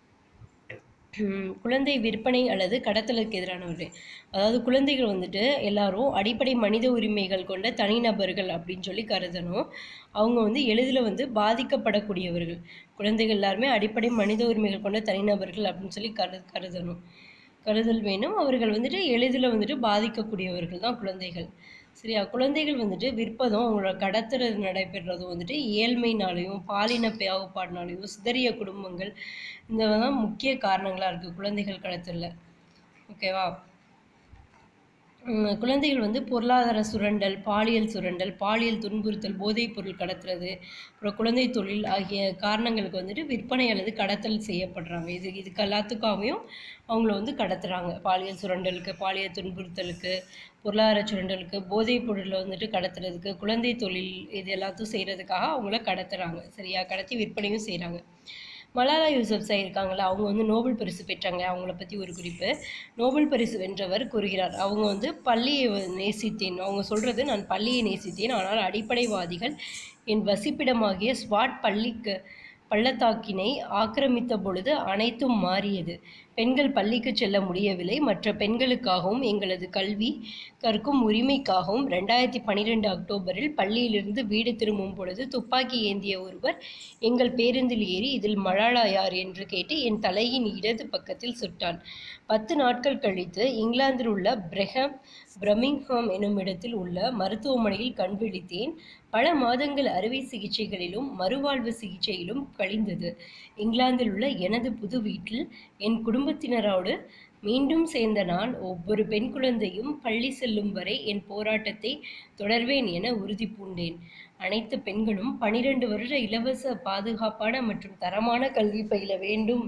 குழந்தை விற்பனை அல்லது கடத்தலுக்கு எதிரான உரிமை. அதாவது குழந்தைகள் வந்துட்டு எல்லாரும் அடிப்படை மனித உரிமைகள் கொண்ட தனிநபர்கள் அப்படின்னு சொல்லி கருதணும். அவங்க வந்து எளிதில் வந்து பாதிக்கப்படக்கூடியவர்கள். குழந்தைகள் எல்லாருமே அடிப்படை மனித உரிமைகள் கொண்ட தனிநபர்கள் அப்படின்னு சொல்லி கரு கருதணும் கருதல் வேணும். அவர்கள் வந்துட்டு எளிதில் வந்துட்டு பாதிக்கக்கூடியவர்கள் தான் குழந்தைகள். சரியா? குழந்தைகள் வந்துட்டு விற்பதும் அவங்களோட கடத்துறது நடைபெறதும் வந்துட்டு ஏழ்மைனாலையும் பாலின பாகுபாடுனாலையும் சிதறிய குடும்பங்கள் இந்த தான் முக்கிய காரணங்களாக இருக்குது குழந்தைகள் கடத்தல. ஓகேவா? உம் குழந்தைகள் வந்து பொருளாதார சுரண்டல், பாலியல் சுரண்டல், பாலியல் துன்புறுத்தல், போதைப் பொருள் கடத்துறது, அப்புறம் குழந்தை தொழில் ஆகிய காரணங்களுக்கு வந்துட்டு விற்பனை அல்லது கடத்தல் செய்யப்படுறாங்க. இது இதுக்கு எல்லாத்துக்காகவும் அவங்கள வந்து கடத்துறாங்க. பாலியல் சுரண்டலுக்கு, பாலியல் துன்புறுத்தலுக்கு, பொருளாதார சுரண்டலுக்கு, போதைப் பொருளை வந்துட்டு கடத்துறதுக்கு, குழந்தை தொழில் இது எல்லாத்தையும் செய்கிறதுக்காக அவங்கள கடத்துறாங்க. சரியா? கடத்தி விற்பனையும் செய்கிறாங்க. மலாலா யூசப்ஸாய் இருக்காங்களா, அவங்க வந்து நோபல் பரிசு பெற்றாங்க. அவங்கள பற்றி ஒரு குறிப்பு. நோபல் பரிசு வென்றவர் கூறுகிறார், அவங்க வந்து பள்ளியை நேசித்தேன். அவங்க சொல்கிறது, நான் பள்ளியை நேசித்தேன், ஆனால் அடிப்படைவாதிகள் என் வசிப்பிடமாகிய ஸ்வாட் பள்ளிக்கு பள்ளத்தாக்கினை ஆக்கிரமித்த பொழுது அனைத்தும் மாறியது. பெண்கள் பள்ளிக்கு செல்ல முடியவில்லை. மற்ற பெண்களுக்காகவும் எங்களது கல்வி கற்கும் உரிமைக்காகவும் ரெண்டாயிரத்தி பன்னிரெண்டு அக்டோபரில் பள்ளியிலிருந்து வீடு திரும்பும் பொழுது துப்பாக்கி ஏந்திய ஒருவர் எங்கள் பேருந்தில் ஏறி, இதில் மலாலா யார் என்று கேட்டு என் தலையின் இடது பக்கத்தில் சுட்டான். பத்து நாட்கள் கழித்து இங்கிலாந்தில் உள்ள பிரெஹம் பிரமிங்ஹாம் எனும் இடத்தில் உள்ள மருத்துவமனையில் கண் விழித்தேன். பல மாதங்கள் அறுவை சிகிச்சைகளிலும் மறுவாழ்வு சிகிச்சையிலும் கழிந்தது. இங்கிலாந்தில் உள்ள எனது புது வீட்டில் என் குடும்பத்தினரோடு மீண்டும் சேர்ந்த நான் ஒவ்வொரு பெண் குழந்தையும் பள்ளி செல்லும் வரை என் போராட்டத்தை தொடர்வேன் என உறுதி பூண்டேன். அனைத்து பெண்களும் பனிரெண்டு வருட இலவச பாதுகாப்பான மற்றும் தரமான கல்வி பயில வேண்டும்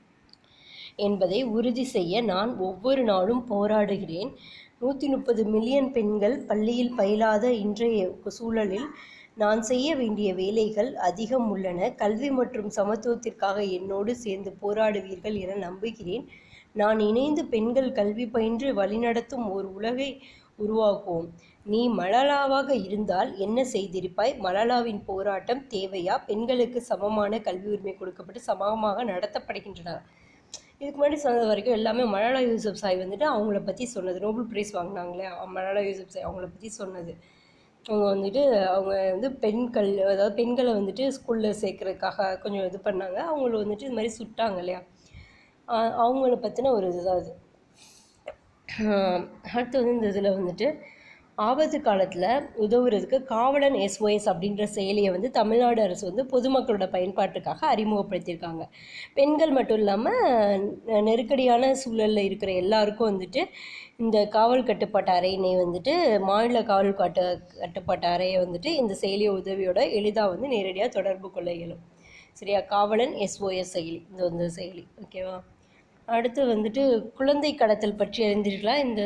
என்பதை உறுதி செய்ய நான் ஒவ்வொரு நாளும் போராடுகிறேன். நூற்றி முப்பது மில்லியன் பெண்கள் பள்ளியில் பயிலாத இன்றைய சூழலில் நான் செய்ய வேண்டிய வேலைகள் அதிகம் உள்ளன. கல்வி மற்றும் சமத்துவத்திற்காக என்னோடு சேர்ந்து போராடுவீர்கள் என நம்புகிறேன். நான் இணைந்து பெண்கள் கல்வி பயின்று வழிநடத்தும் ஒரு உலகை உருவாக்குவோம். நீ மலாலாவாக இருந்தால் என்ன செய்திருப்பாய்? மலாலாவின் போராட்டம் தேவையா? பெண்களுக்கு சமமான கல்வி உரிமை கொடுக்கப்பட்டு சமமாக நடத்தப்படுகின்றன. இதுக்கு முன்னாடி சொன்னது வரைக்கும் எல்லாமே மலாலா யூசப்ஸாய் வந்துட்டு அவங்கள பற்றி சொன்னது. நோபல் பிரைஸ் வாங்கினாங்களே மலாலா யூசப்ஸாய், அவங்கள பற்றி சொன்னது. அவங்க வந்துட்டு அவங்க வந்து பெண்கள், அதாவது பெண்களை வந்துட்டு ஸ்கூலில் சேர்க்குறதுக்காக கொஞ்சம் இது பண்ணாங்க. அவங்கள வந்துட்டு இது மாதிரி சுட்டாங்க இல்லையா, அவங்கள பற்றின ஒரு இதுதான் அது. அடுத்து வந்து இந்த இதில் வந்துட்டு ஆபத்து காலத்தில் உதவுறதுக்கு காவலன் எஸ்ஓஎஸ் அப்படின்ற செயலியை வந்து தமிழ்நாடு அரசு வந்து பொதுமக்களோட பயன்பாட்டுக்காக அறிமுகப்படுத்தியிருக்காங்க. பெண்கள் மட்டும் இல்லாமல் நெருக்கடியான சூழலில் இருக்கிற எல்லாருக்கும் வந்துட்டு இந்த காவல் கட்டுப்பாட்டு அறையினை வந்துட்டு மாநில காவல் கட்டு கட்டுப்பாட்டு அறையை வந்துட்டு இந்த செயலிய உதவியோட எளிதாக வந்து நேரடியாக தொடர்பு கொள்ள இயலும். சரியா? காவலன் எஸ்ஓஎஸ் செயலி, இந்த இந்த செயலி. ஓகேவா? அடுத்து வந்துட்டு குழந்தை கடத்தல் பற்றி அறிந்தீர்களா? இந்த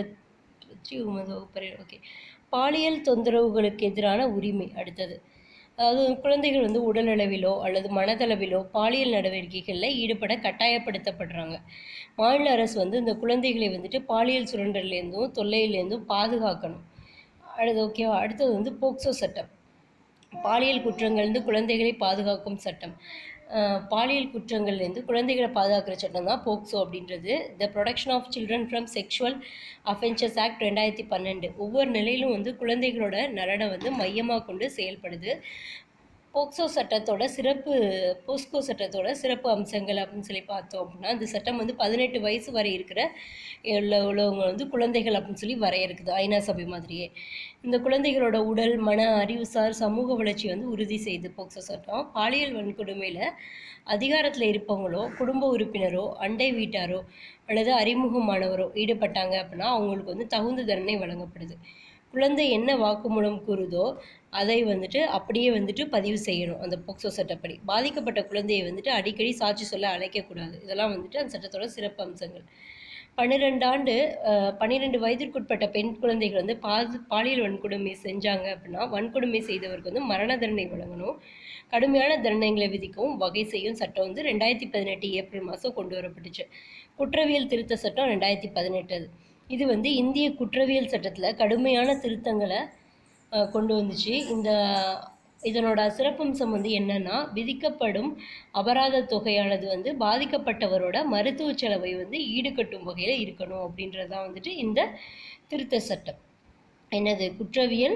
ஓகே, பாலியல் தொந்தரவுகளுக்கு எதிரான உரிமை. அடுத்தது, அதாவது குழந்தைகள் வந்து உடலளவிலோ அல்லது மனதளவிலோ பாலியல் நடவடிக்கைகளில் ஈடுபட கட்டாயப்படுத்தப்படுறாங்க. மாநில அரசு வந்து இந்த குழந்தைகளை வந்துட்டு பாலியல் சுரண்டல்லேருந்தும் தொல்லையிலேருந்தும் பாதுகாக்கணும். அடுத்து ஓகேவா? அடுத்தது வந்து போக்சோ சட்டம், பாலியல் குற்றங்கள்லேருந்து குழந்தைகளை பாதுகாக்கும் சட்டம். பாலியல் குற்றங்கள்லேருந்து குழந்தைகளை பாதுகாக்கிற சட்டம் தான் போக்சோ அப்படின்றது. The protection of children from sexual offences act ரெண்டாயிரத்தி பன்னெண்டு ஒவ்வொரு நிலையிலும் வந்து குழந்தைகளோட நலனை வந்து மையமாக கொண்டு செயல்படுது. போக்சோ சட்டத்தோட சிறப்பு போஸ்கோ சட்டத்தோட சிறப்பு அம்சங்கள் அப்படின்னு சொல்லி பார்த்தோம் அப்படின்னா, இந்த சட்டம் வந்து பதினெட்டு வயசு வரை இருக்கிற உள்ளவங்க வந்து குழந்தைகள் அப்படின்னு சொல்லி வரையறுக்குது, ஐநா சபை மாதிரியே. இந்த குழந்தைகளோட உடல், மன, அறிவுசார், சமூக வளர்ச்சி வந்து உறுதி செய்து போக்சோ சட்டம். பாலியல் வன்கொடுமையில் அதிகாரத்தில் இருப்பவங்களோ, குடும்ப உறுப்பினரோ, அண்டை வீட்டாரோ அல்லது அறிமுகமானவரோ ஈடுபட்டாங்க அப்படின்னா அவங்களுக்கு வந்து தகுந்த தண்டனை வழங்கப்படுது. குழந்தை என்ன வாக்குமூலம் கூறுதோ அதை வந்துட்டு அப்படியே வந்துட்டு பதிவு செய்யணும் அந்த போக்சோ சட்டப்படி. பாதிக்கப்பட்ட குழந்தையை வந்துட்டு அடிக்கடி சாட்சி சொல்ல அழைக்கக்கூடாது. இதெல்லாம் வந்துட்டு அந்த சட்டத்தோட சிறப்பு அம்சங்கள். பன்னிரெண்டு ஆண்டு பன்னிரெண்டு வயதிற்குட்பட்ட பெண் குழந்தைகள் வந்து பா பாலியல் வன்கொடுமை செஞ்சாங்க அப்படின்னா வன்கொடுமை செய்தவருக்கு வந்து மரண தண்டனை வழங்கணும். கடுமையான தண்டனைகளை விதிக்கவும் வகை செய்யும் சட்டம் வந்து ரெண்டாயிரத்தி பதினெட்டு ஏப்ரல் மாதம் கொண்டு வரப்பட்டுச்சு. குற்றவியல் திருத்த சட்டம் ரெண்டாயிரத்தி பதினெட்டு அது இது வந்து இந்திய குற்றவியல் சட்டத்தில் கடுமையான திருத்தங்களை கொண்டு வந்துச்சு. இந்த இதனோட சிறப்பம்சம் வந்து என்னன்னா, விதிக்கப்படும் அபராத தொகையானது வந்து பாதிக்கப்பட்டவரோட மருத்துவ செலவை வந்து ஈடுகட்டும் வகையில் இருக்கணும் அப்படின்றதான் வந்துட்டு இந்த திருத்த சட்டம். என்னது? குற்றவியல்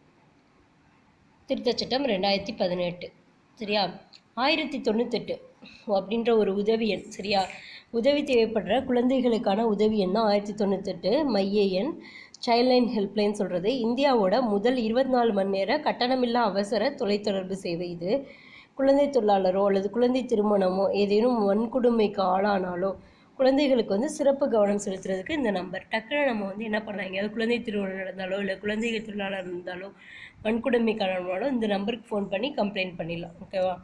திருத்த சட்டம் ரெண்டாயிரத்தி பதினெட்டு. சரியா? ஆயிரத்தி தொண்ணூத்தெட்டு அப்படின்ற ஒரு உதவி எண். சரியா? உதவி தேவைப்படுற குழந்தைகளுக்கான உதவி எண் தான் ஆயிரத்தி தொண்ணூத்தெட்டு மைய எண். சைல்ட்லைன் ஹெல்ப்லைன் சொல்கிறது இந்தியாவோட முதல் இருபத்தி நாலு மணி நேர கட்டணமில்லா அவசர தொலைத்தொடர்பு சேவை இது. குழந்தை தொழிலாளரோ அல்லது குழந்தை திருமணமோ ஏதேனும் வன்கொடுமைக்கு ஆளானாலோ குழந்தைகளுக்கு வந்து சிறப்பு கவனம் செலுத்துறதுக்கு இந்த நம்பர். டக்குன்னு நம்ம வந்து என்ன பண்ணலாம், எங்கேயாவது குழந்தை திருமணம் நடந்தாலோ இல்லை குழந்தைகள் தொழிலாளர் இருந்தாலோ வன்கொடுமை காரணமாலோ இந்த நம்பருக்கு ஃபோன் பண்ணி கம்ப்ளைண்ட் பண்ணிடலாம். ஓகேவா?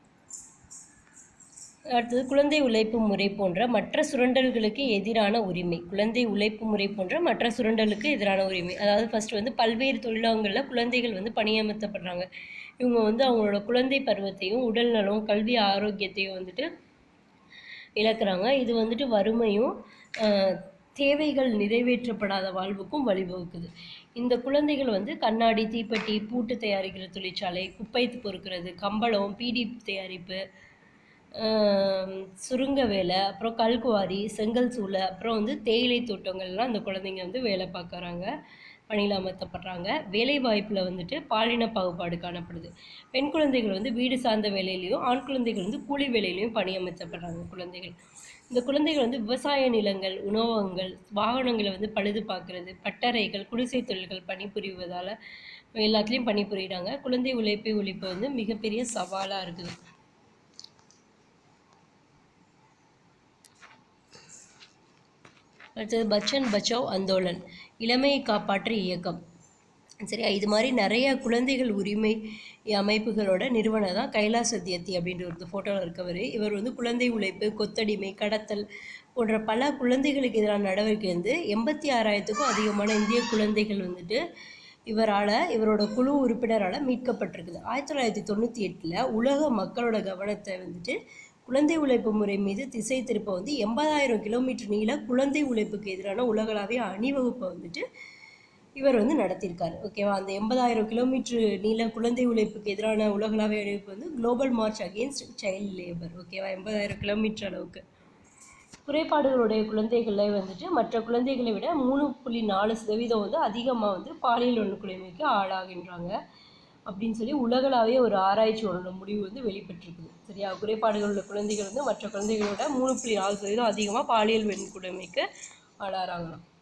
அடுத்தது குழந்தை உழைப்பு முறை போன்ற மற்ற சுரண்டல்களுக்கு எதிரான உரிமை. குழந்தை உழைப்பு முறை போன்ற மற்ற சுரண்டலுக்கு எதிரான உரிமை. அதாவது ஃபர்ஸ்ட் வந்து பல்வேறு தொழிலகங்களில் குழந்தைகள் வந்து பணியமர்த்தப்படுறாங்க. இவங்க வந்து அவங்களோட குழந்தை பருவத்தையும் உடல் நலம் கல்வி ஆரோக்கியத்தையும் வந்துட்டு இழக்கிறாங்க. இது வந்துட்டு வறுமையும் தேவைகள் நிறைவேற்றப்படாத வாழ்வுக்கும் வழிவகுக்குது. இந்த குழந்தைகள் வந்து கண்ணாடி, தீப்பெட்டி, பூட்டு தயாரிக்கிற தொழிற்சாலை, குப்பை பொறுக்கிறது, கம்பளம், பீடி தயாரிப்பு, சுருங்க வேலை, அப்புறம் கல்குவாரி, செங்கல் சூளை, அப்புறம் வந்து தேயிலை தோட்டங்கள்லாம் அந்த குழந்தைங்க வந்து வேலை பார்க்குறாங்க, பணியில் அமர்த்தப்படுறாங்க. வேலை வாய்ப்பில் வந்துட்டு பாலின பாகுபாடு காணப்படுது. பெண் குழந்தைகள் வந்து வீடு சார்ந்த வேலையிலையும் ஆண் குழந்தைகள் வந்து கூலி வேலையிலையும் பணியமர்த்தப்படுறாங்க குழந்தைகள். இந்த குழந்தைகள் வந்து விவசாய நிலங்கள், உணவகங்கள், வாகனங்களை வந்து பழுது பார்க்குறது, பட்டறைகள், குடிசை தொழில்கள் பணிபுரிவதால் எல்லாத்துலேயும் பணிபுரிகிறாங்க. குழந்தை உழைப்பை ஒழிப்பு வந்து மிகப்பெரிய சவாலாக இருக்குது. அடுத்தது பச்சன் பச்சாவ் ஆந்தோலன், இளமையை காப்பாற்ற இயக்கம். சரியா? இது மாதிரி நிறைய குழந்தைகள் உரிமை அமைப்புகளோட நிறுவனம் தான் கைலாஷ் சத்யார்த்தி அப்படின்ற ஒரு ஃபோட்டோவில் இருக்கவர். இவர் வந்து குழந்தை உழைப்பு, கொத்தடிமை, கடத்தல் போன்ற பல குழந்தைகளுக்கு எதிரான நடவடிக்கை வந்து எண்பத்தி ஆறாயிரத்துக்கும் அதிகமான இந்திய குழந்தைகள் வந்துட்டு இவரால் இவரோட குழு உறுப்பினரால் மீட்கப்பட்டிருக்குது. ஆயிரத்தி தொள்ளாயிரத்தி தொண்ணூற்றி எட்டில் உலக மக்களோட கவனத்தை வந்துட்டு குழந்தை உழைப்பு முறை மீது திசை திருப்ப வந்து எண்பதாயிரம் கிலோமீட்டர் நீள குழந்தை உழைப்புக்கு எதிரான உலகளாவிய அணிவகுப்பை வந்துட்டு இவர் வந்து நடத்தியிருக்காரு. ஓகேவா? அந்த எண்பதாயிரம் கிலோமீட்டர் நீள குழந்தை உழைப்புக்கு எதிரான உலகளாவிய அணிவகுப்பு வந்து global march against child labour. ஓகேவா? எண்பதாயிரம் கிலோமீட்டர் அளவுக்கு. குறைபாடுகளுடைய குழந்தைகளை வந்துட்டு மற்ற குழந்தைகளை விட மூணு புள்ளி நாலு சதவீதம் வந்து அதிகமாக வந்து பாலியல் வன்கொடுமைக்கு ஆளாகின்றாங்க அப்படின்னு சொல்லி உலகளாவிய ஒரு ஆராய்ச்சியோட முடிவு வந்து வெளிப்பட்டிருக்குது. சரியா? குறைபாடுகள் உள்ள குழந்தைகள் வந்து மற்ற குழந்தைகளோட மூணு புள்ளி நாலு சதவீதம் அதிகமாக பாலியல் வன்கொடுமைக்கு ஆளாகிறாங்களாம்.